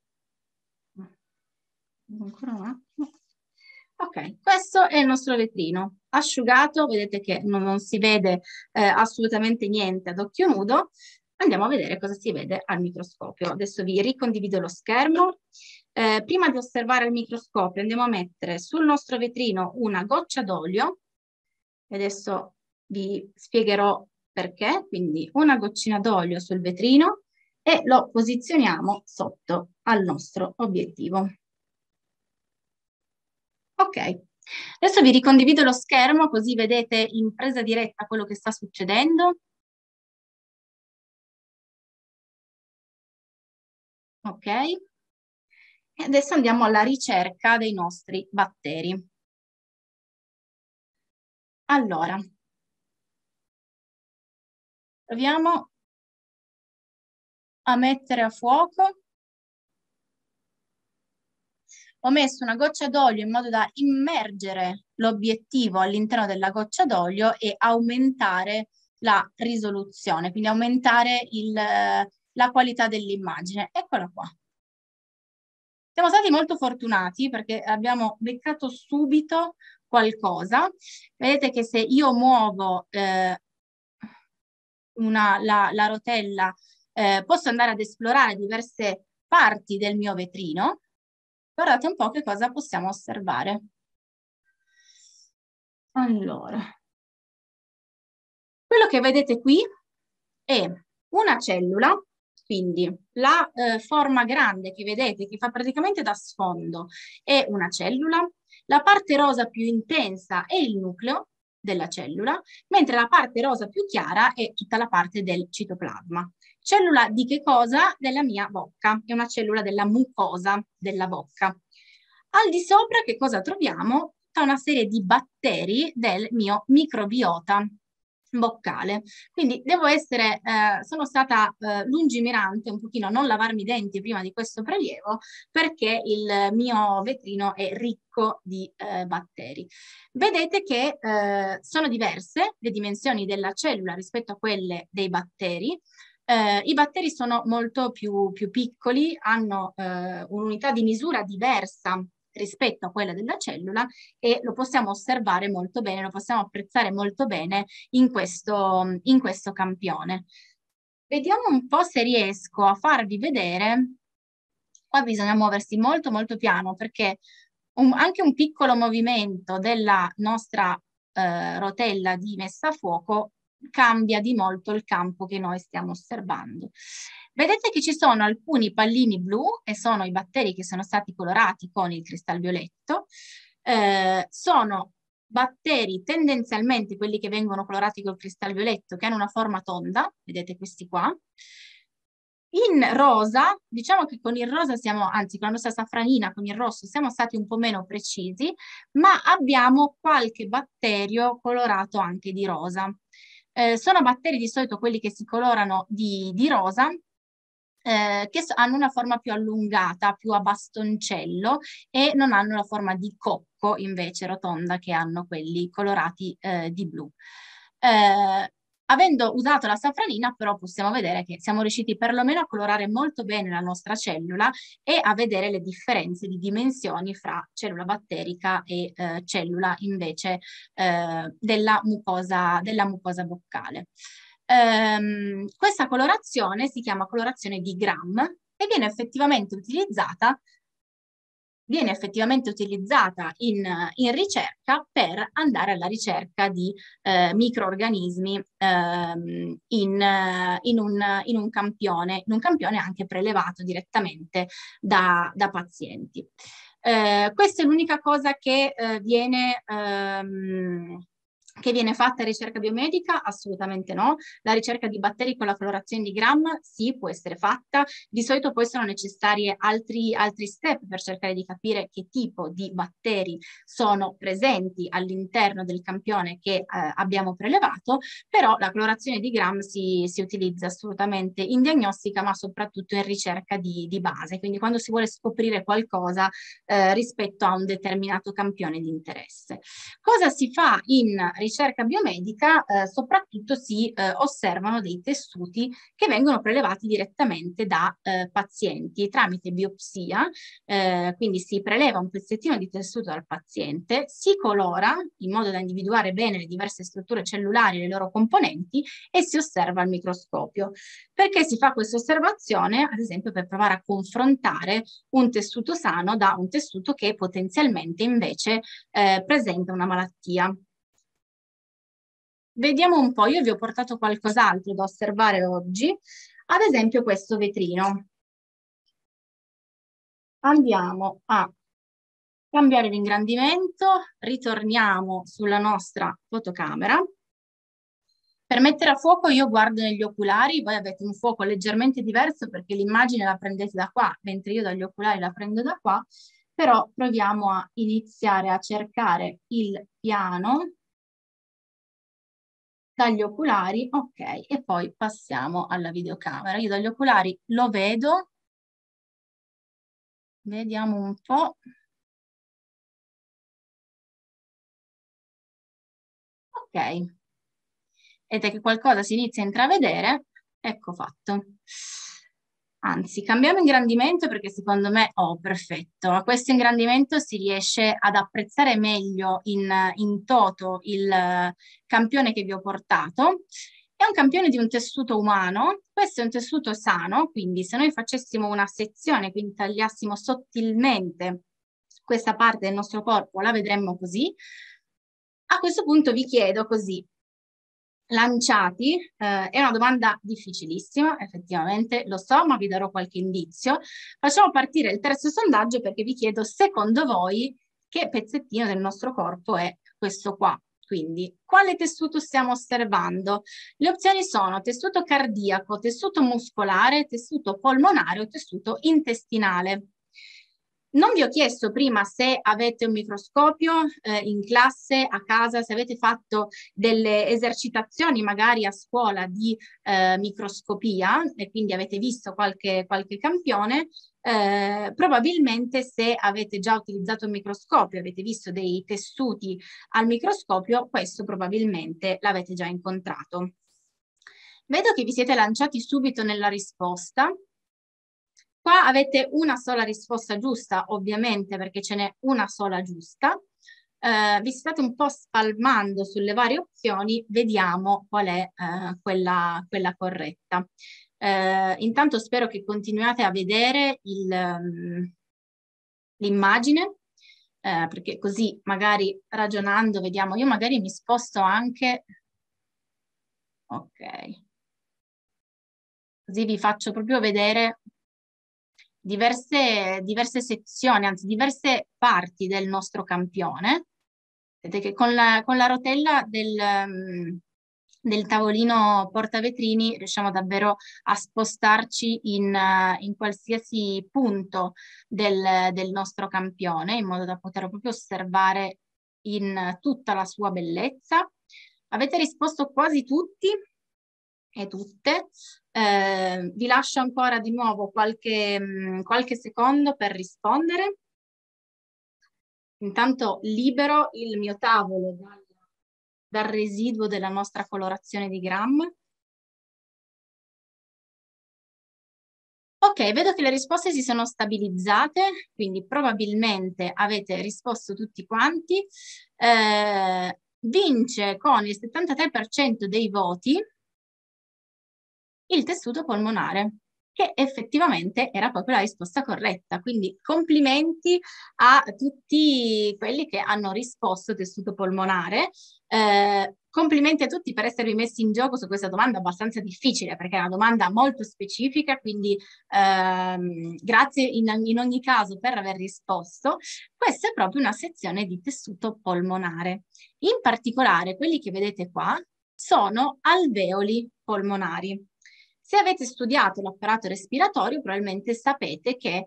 Ancora un attimo. Ok, questo è il nostro vetrino. Asciugato, vedete che non si vede assolutamente niente ad occhio nudo. Andiamo a vedere cosa si vede al microscopio. Adesso vi ricondivido lo schermo. Prima di osservare il microscopio andiamo a mettere sul nostro vetrino una goccia d'olio. Adesso vi spiegherò perché. Quindi una goccina d'olio sul vetrino e lo posizioniamo sotto al nostro obiettivo. Ok, adesso vi ricondivido lo schermo così vedete in presa diretta quello che sta succedendo. Ok, e adesso andiamo alla ricerca dei nostri batteri. Allora, proviamo a mettere a fuoco. Ho messo una goccia d'olio in modo da immergere l'obiettivo all'interno della goccia d'olio e aumentare la risoluzione, quindi aumentare la qualità dell'immagine. Eccola qua. Siamo stati molto fortunati perché abbiamo beccato subito qualcosa. Vedete che se io muovo la rotella posso andare ad esplorare diverse parti del mio vetrino. Guardate un po' che cosa possiamo osservare. Allora, quello che vedete qui è una cellula, quindi la forma grande che vedete, che fa praticamente da sfondo, è una cellula. La parte rosa più intensa è il nucleo della cellula, mentre la parte rosa più chiara è tutta la parte del citoplasma. Cellula di che cosa? Della mia bocca, è una cellula della mucosa della bocca. Al di sopra che cosa troviamo? Tutta una serie di batteri del mio microbiota boccale. Quindi devo essere, sono stata lungimirante un pochino a non lavarmi i denti prima di questo prelievo perché il mio vetrino è ricco di batteri. Vedete che sono diverse le dimensioni della cellula rispetto a quelle dei batteri. I batteri sono molto più piccoli, hanno un'unità di misura diversa rispetto a quella della cellula e lo possiamo osservare molto bene, lo possiamo apprezzare molto bene in questo campione. Vediamo un po' se riesco a farvi vedere. Qua bisogna muoversi molto molto piano perché anche un piccolo movimento della nostra rotella di messa a fuoco cambia di molto il campo che noi stiamo osservando. Vedete che ci sono alcuni pallini blu e sono i batteri che sono stati colorati con il cristalvioletto. Sono batteri tendenzialmente quelli che vengono colorati col cristalvioletto che hanno una forma tonda, vedete questi qua. In rosa, diciamo che con il rosa siamo, anzi con la nostra safranina, con il rosso siamo stati un po' meno precisi, ma abbiamo qualche batterio colorato anche di rosa. Sono batteri di solito quelli che si colorano di rosa, che hanno una forma più allungata, più a bastoncello e non hanno la forma di cocco invece rotonda che hanno quelli colorati di blu. Avendo usato la safranina però possiamo vedere che siamo riusciti perlomeno a colorare molto bene la nostra cellula e a vedere le differenze di dimensioni fra cellula batterica e cellula invece della mucosa boccale. Questa colorazione si chiama colorazione di Gram e viene effettivamente utilizzata in ricerca per andare alla ricerca di microorganismi in un campione anche prelevato direttamente da pazienti. Questa è l'unica cosa che viene fatta in ricerca biomedica? Assolutamente no. La ricerca di batteri con la colorazione di Gram sì, può essere fatta. Di solito poi sono necessari altri step per cercare di capire che tipo di batteri sono presenti all'interno del campione che abbiamo prelevato, però la colorazione di Gram si utilizza assolutamente in diagnostica, ma soprattutto in ricerca di base, quindi quando si vuole scoprire qualcosa rispetto a un determinato campione di interesse. Cosa si fa in ricerca biomedica? Soprattutto si osservano dei tessuti che vengono prelevati direttamente da pazienti tramite biopsia, quindi si preleva un pezzettino di tessuto dal paziente, si colora in modo da individuare bene le diverse strutture cellulari e le loro componenti e si osserva al microscopio. Perché si fa questa osservazione? Ad esempio per provare a confrontare un tessuto sano da un tessuto che potenzialmente invece presenta una malattia. Vediamo un po', io vi ho portato qualcos'altro da osservare oggi, ad esempio questo vetrino. Andiamo a cambiare l'ingrandimento, ritorniamo sulla nostra fotocamera. Per mettere a fuoco io guardo negli oculari, voi avete un fuoco leggermente diverso perché l'immagine la prendete da qua, mentre io dagli oculari la prendo da qua, però proviamo a iniziare a cercare il piano dagli oculari, ok, e poi passiamo alla videocamera. Io dagli oculari lo vedo, vediamo un po'. Ok, vedete che qualcosa si inizia a intravedere, ecco fatto. Anzi, cambiamo ingrandimento perché secondo me, oh, perfetto, a questo ingrandimento si riesce ad apprezzare meglio in toto il campione che vi ho portato. È un campione di un tessuto umano, questo è un tessuto sano, quindi se noi facessimo una sezione, quindi tagliassimo sottilmente questa parte del nostro corpo, la vedremmo così. A questo punto vi chiedo così, lanciati, è una domanda difficilissima, effettivamente, lo so, ma vi darò qualche indizio. Facciamo partire il terzo sondaggio perché vi chiedo, secondo voi, che pezzettino del nostro corpo è questo qua? Quindi, quale tessuto stiamo osservando? Le opzioni sono tessuto cardiaco, tessuto muscolare, tessuto polmonare o tessuto intestinale. Non vi ho chiesto prima se avete un microscopio in classe, a casa, se avete fatto delle esercitazioni magari a scuola di microscopia e quindi avete visto qualche campione. Probabilmente se avete già utilizzato un microscopio, avete visto dei tessuti al microscopio, questo probabilmente l'avete già incontrato. Vedo che vi siete lanciati subito nella risposta. Qua avete una sola risposta giusta, ovviamente, perché ce n'è una sola giusta. Vi state un po' spalmando sulle varie opzioni, vediamo qual è quella corretta. Intanto spero che continuiate a vedere l'immagine, perché così magari ragionando vediamo, io magari mi sposto anche, ok, così vi faccio proprio vedere diverse sezioni, anzi diverse parti del nostro campione. Vedete che con la rotella del tavolino portavetrini riusciamo davvero a spostarci in qualsiasi punto del nostro campione, in modo da poterlo proprio osservare in tutta la sua bellezza. Avete risposto quasi tutti? e tutte. Vi lascio ancora di nuovo qualche secondo per rispondere. Intanto libero il mio tavolo dal residuo della nostra colorazione di Gram. Ok, vedo che le risposte si sono stabilizzate, quindi probabilmente avete risposto tutti quanti. Vince con il 73% dei voti il tessuto polmonare, che effettivamente era proprio la risposta corretta. Quindi complimenti a tutti quelli che hanno risposto tessuto polmonare. Complimenti a tutti per esservi messi in gioco su questa domanda abbastanza difficile, perché è una domanda molto specifica, quindi grazie in ogni caso per aver risposto. Questa è proprio una sezione di tessuto polmonare. In particolare, quelli che vedete qua sono alveoli polmonari. Se avete studiato l'apparato respiratorio, probabilmente sapete che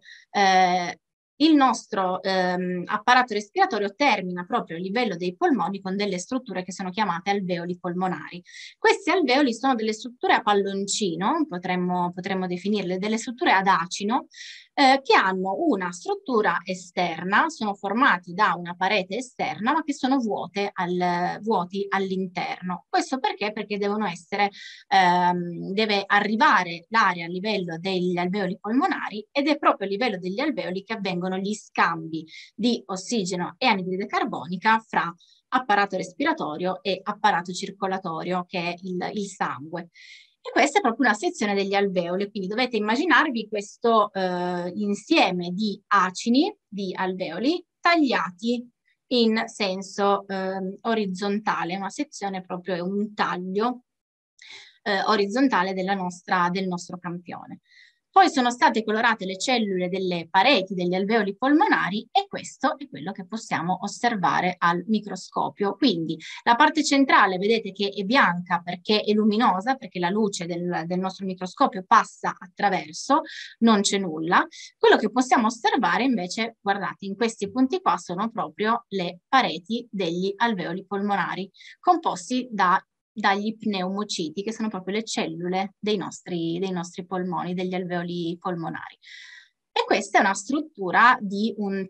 il nostro apparato respiratorio termina proprio a livello dei polmoni con delle strutture che sono chiamate alveoli polmonari. Questi alveoli sono delle strutture a palloncino, potremmo definirle delle strutture ad acino, che hanno una struttura esterna, sono formati da una parete esterna, ma che sono vuoti all'interno. Questo perché? Perché devono essere, deve arrivare l'aria a livello degli alveoli polmonari ed è proprio a livello degli alveoli che avvengono gli scambi di ossigeno e anidride carbonica fra apparato respiratorio e apparato circolatorio, che è il sangue. E questa è proprio una sezione degli alveoli, quindi dovete immaginarvi questo insieme di acini, di alveoli, tagliati in senso orizzontale, una sezione proprio è un taglio orizzontale del nostro campione. Poi sono state colorate le cellule delle pareti degli alveoli polmonari e questo è quello che possiamo osservare al microscopio. Quindi la parte centrale vedete che è bianca perché è luminosa, perché la luce del nostro microscopio passa attraverso, non c'è nulla. Quello che possiamo osservare invece, guardate, in questi punti qua sono proprio le pareti degli alveoli polmonari, composti dagli pneumociti, che sono proprio le cellule dei nostri polmoni, degli alveoli polmonari. E questa è una struttura di un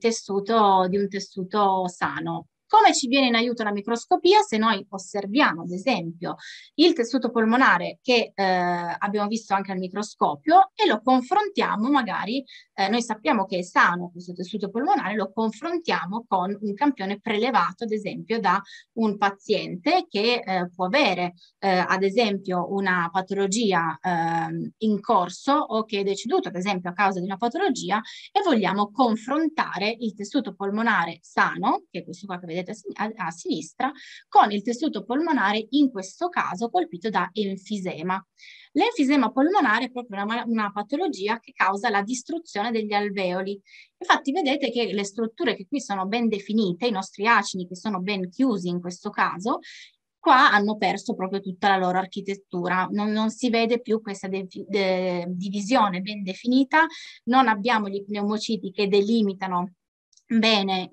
tessuto sano. Come ci viene in aiuto la microscopia? Se noi osserviamo, ad esempio, il tessuto polmonare che abbiamo visto anche al microscopio e lo confrontiamo magari, noi sappiamo che è sano questo tessuto polmonare, lo confrontiamo con un campione prelevato, ad esempio, da un paziente che può avere, ad esempio, una patologia in corso o che è deceduto, ad esempio, a causa di una patologia e vogliamo confrontare il tessuto polmonare sano, che è questo qua che vedete a sinistra, con il tessuto polmonare in questo caso colpito da enfisema. L'enfisema polmonare è proprio una patologia che causa la distruzione degli alveoli. Infatti vedete che le strutture che qui sono ben definite, i nostri acini che sono ben chiusi in questo caso, qua hanno perso proprio tutta la loro architettura, non si vede più questa divisione ben definita, non abbiamo gli pneumociti che delimitano bene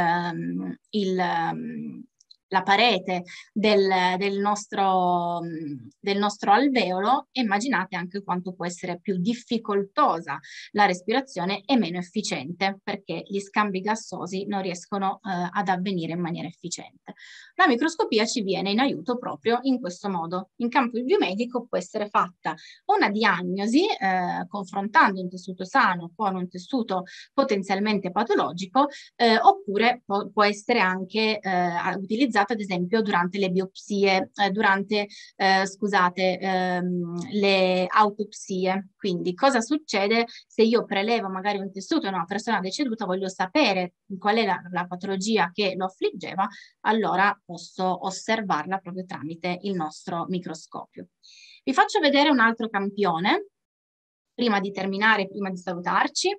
la parete del nostro alveolo e immaginate anche quanto può essere più difficoltosa la respirazione e meno efficiente perché gli scambi gassosi non riescono ad avvenire in maniera efficiente. La microscopia ci viene in aiuto proprio in questo modo. In campo biomedico può essere fatta una diagnosi confrontando un tessuto sano con un tessuto potenzialmente patologico oppure può essere anche utilizzata ad esempio durante le biopsie, scusate, le autopsie. Quindi cosa succede se io prelevo magari un tessuto in una persona deceduta, voglio sapere qual è la patologia che lo affliggeva, allora posso osservarla proprio tramite il nostro microscopio. Vi faccio vedere un altro campione prima di terminare, prima di salutarci.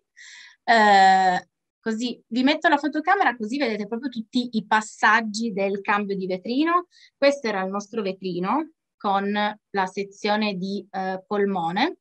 Così vi metto la fotocamera così vedete proprio tutti i passaggi del cambio di vetrino. Questo era il nostro vetrino con la sezione di polmone.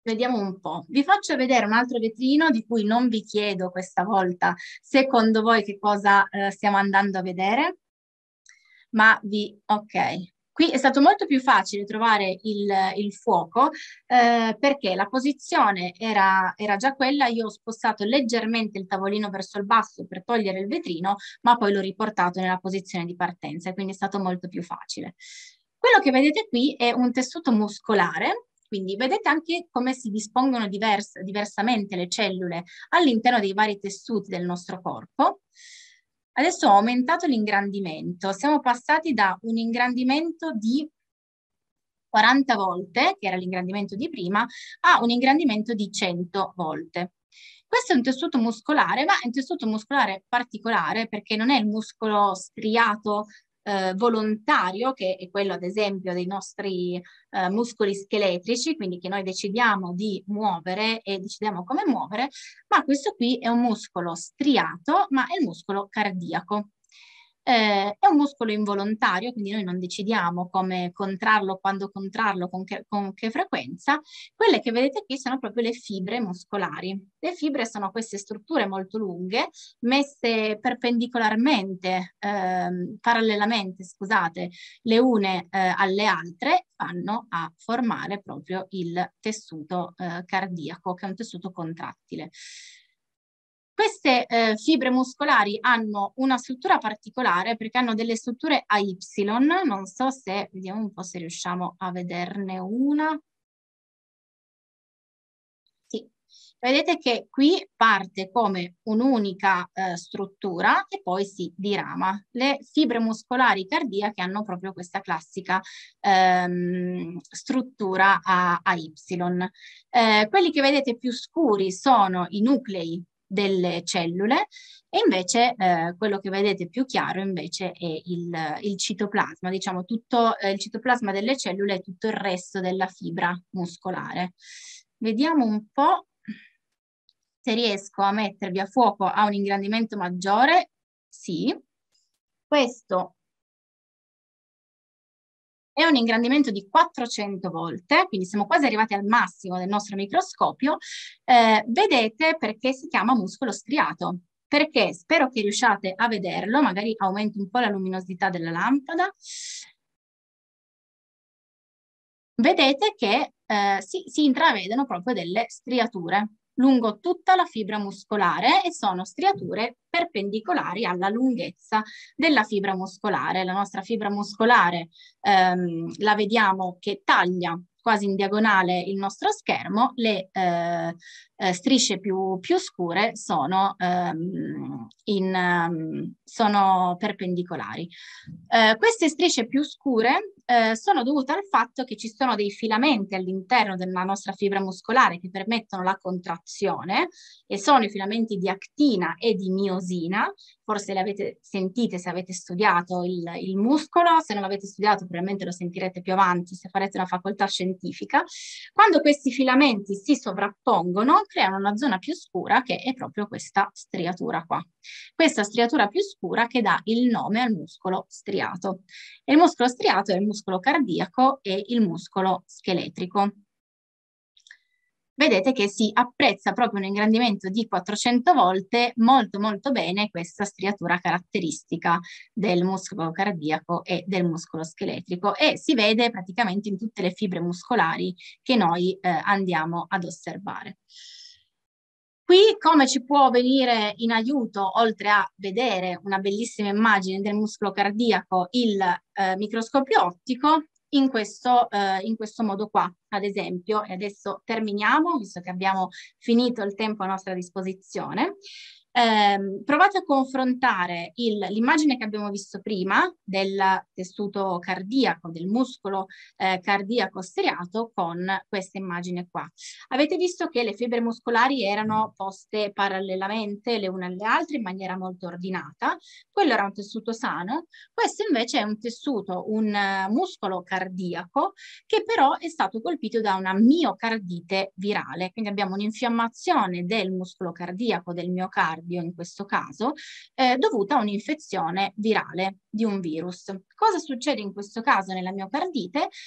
Vediamo un po'. Vi faccio vedere un altro vetrino di cui non vi chiedo questa volta secondo voi che cosa stiamo andando a vedere, ma ok. Qui è stato molto più facile trovare il fuoco perché la posizione era già quella, io ho spostato leggermente il tavolino verso il basso per togliere il vetrino, ma poi l'ho riportato nella posizione di partenza, quindi è stato molto più facile. Quello che vedete qui è un tessuto muscolare, quindi vedete anche come si dispongono diversamente le cellule all'interno dei vari tessuti del nostro corpo. Adesso ho aumentato l'ingrandimento, siamo passati da un ingrandimento di 40 volte, che era l'ingrandimento di prima, a un ingrandimento di 100 volte. Questo è un tessuto muscolare, ma è un tessuto muscolare particolare perché non è il muscolo striato volontario, che è quello ad esempio dei nostri muscoli scheletrici, quindi che noi decidiamo di muovere e decidiamo come muovere, ma questo qui è un muscolo striato, ma è il muscolo cardiaco. È un muscolo involontario, quindi noi non decidiamo come contrarlo, quando contrarlo, con che frequenza. Quelle che vedete qui sono proprio le fibre muscolari. Le fibre sono queste strutture molto lunghe, messe perpendicolarmente, parallelamente, scusate, le une alle altre, vanno a formare proprio il tessuto cardiaco, che è un tessuto contrattile. Queste fibre muscolari hanno una struttura particolare perché hanno delle strutture a Y, non so se, vediamo un po' se riusciamo a vederne una. Sì, vedete che qui parte come un'unica struttura e poi si dirama. Le fibre muscolari cardiache hanno proprio questa classica struttura a Y. Quelli che vedete più scuri sono i nuclei delle cellule e invece quello che vedete più chiaro invece è il citoplasma, diciamo tutto il citoplasma delle cellule e tutto il resto della fibra muscolare. Vediamo un po' se riesco a mettervi a fuoco a un ingrandimento maggiore. Sì, questo è un ingrandimento di 400 volte, quindi siamo quasi arrivati al massimo del nostro microscopio. Vedete perché si chiama muscolo striato? Perché spero che riusciate a vederlo, magari aumento un po' la luminosità della lampada. Vedete che si intravedono proprio delle striature lungo tutta la fibra muscolare e sono striature perpendicolari alla lunghezza della fibra muscolare. La nostra fibra muscolare la vediamo che taglia quasi in diagonale il nostro schermo, le strisce più scure sono, sono perpendicolari. Queste strisce più scure sono dovute al fatto che ci sono dei filamenti all'interno della nostra fibra muscolare che permettono la contrazione e sono i filamenti di actina e di miosina. Forse le avete sentite se avete studiato il muscolo, se non l'avete studiato probabilmente lo sentirete più avanti se farete una facoltà scientifica. Quando questi filamenti si sovrappongono creano una zona più scura che è proprio questa striatura qua. Questa striatura più scura che dà il nome al muscolo striato. E il muscolo striato è il muscolo cardiaco e il muscolo scheletrico. Vedete che si apprezza proprio un ingrandimento di 400 volte molto molto bene questa striatura caratteristica del muscolo cardiaco e del muscolo scheletrico e si vede praticamente in tutte le fibre muscolari che noi andiamo ad osservare. Qui come ci può venire in aiuto, oltre a vedere una bellissima immagine del muscolo cardiaco, il microscopio ottico, in questo modo qua, ad esempio, e adesso terminiamo, visto che abbiamo finito il tempo a nostra disposizione. Provate a confrontare l'immagine che abbiamo visto prima del tessuto cardiaco, del muscolo cardiaco striato con questa immagine qua. Avete visto che le fibre muscolari erano poste parallelamente le une alle altre in maniera molto ordinata. Quello era un tessuto sano. Questo invece è un tessuto, un muscolo cardiaco che però è stato colpito da una miocardite virale. Quindi abbiamo un'infiammazione del muscolo cardiaco, del miocardio in questo caso, dovuta a un'infezione virale di un virus. Cosa succede in questo caso nella miocardite?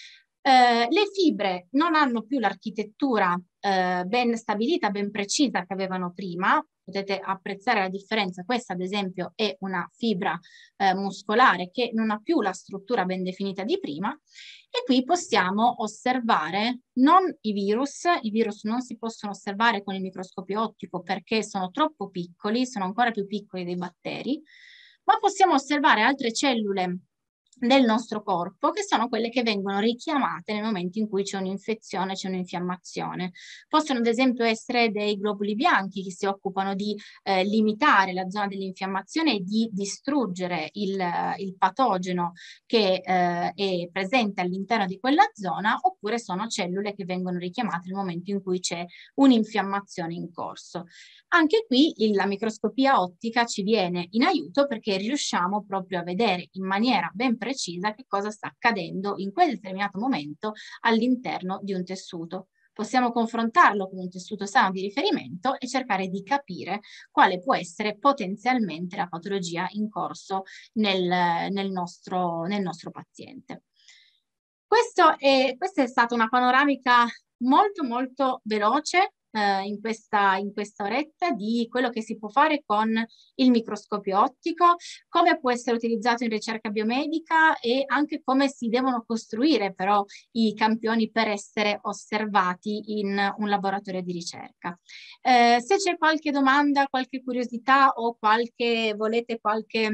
Le fibre non hanno più l'architettura ben stabilita, ben precisa che avevano prima. Potete apprezzare la differenza. Questa, ad esempio, è una fibra muscolare che non ha più la struttura ben definita di prima. E qui possiamo osservare non i virus non si possono osservare con il microscopio ottico perché sono troppo piccoli, sono ancora più piccoli dei batteri, ma possiamo osservare altre cellule del nostro corpo, che sono quelle che vengono richiamate nel momento in cui c'è un'infezione, c'è un'infiammazione. Possono ad esempio essere dei globuli bianchi che si occupano di limitare la zona dell'infiammazione e di distruggere il patogeno che è presente all'interno di quella zona, oppure sono cellule che vengono richiamate nel momento in cui c'è un'infiammazione in corso. Anche qui la microscopia ottica ci viene in aiuto perché riusciamo proprio a vedere in maniera ben precisa che cosa sta accadendo in quel determinato momento all'interno di un tessuto. Possiamo confrontarlo con un tessuto sano di riferimento e cercare di capire quale può essere potenzialmente la patologia in corso nel nostro paziente. Questa è stata una panoramica molto veloce in questa oretta di quello che si può fare con il microscopio ottico, come può essere utilizzato in ricerca biomedica e anche come si devono costruire però i campioni per essere osservati in un laboratorio di ricerca. Se c'è qualche domanda, qualche curiosità o volete qualche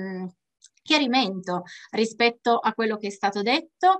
chiarimento rispetto a quello che è stato detto,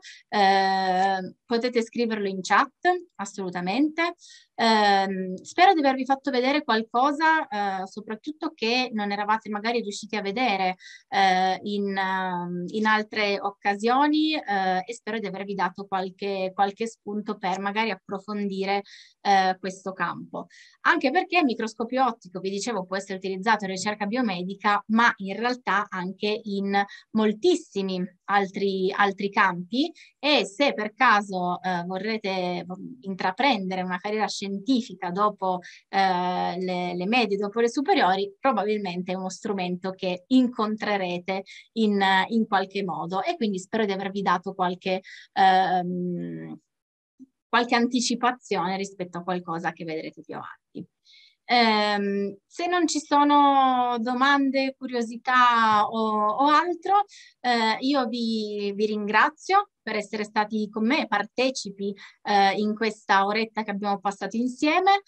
potete scriverlo in chat, assolutamente. Spero di avervi fatto vedere qualcosa, soprattutto che non eravate magari riusciti a vedere in altre occasioni e spero di avervi dato qualche spunto per magari approfondire questo campo. Anche perché il microscopio ottico, vi dicevo, può essere utilizzato in ricerca biomedica, ma in realtà anche in moltissimi altri campi, e se per caso vorrete intraprendere una carriera scientifica dopo le medie, dopo le superiori, probabilmente è uno strumento che incontrerete in qualche modo, e quindi spero di avervi dato qualche anticipazione rispetto a qualcosa che vedrete più avanti. Se non ci sono domande, curiosità o altro, io vi ringrazio per essere stati con me, partecipi in questa oretta che abbiamo passato insieme.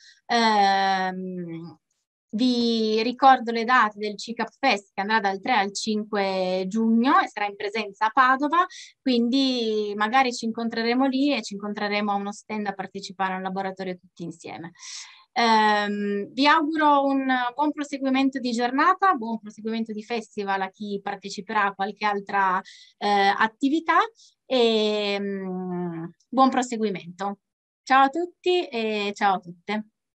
Vi ricordo le date del CICAP Fest che andrà dal 3 al 5 giugno e sarà in presenza a Padova, quindi magari ci incontreremo lì e ci incontreremo a uno stand a partecipare a un laboratorio tutti insieme. Vi auguro un buon proseguimento di giornata, buon proseguimento di festival a chi parteciperà a qualche altra attività e buon proseguimento. Ciao a tutti e ciao a tutte.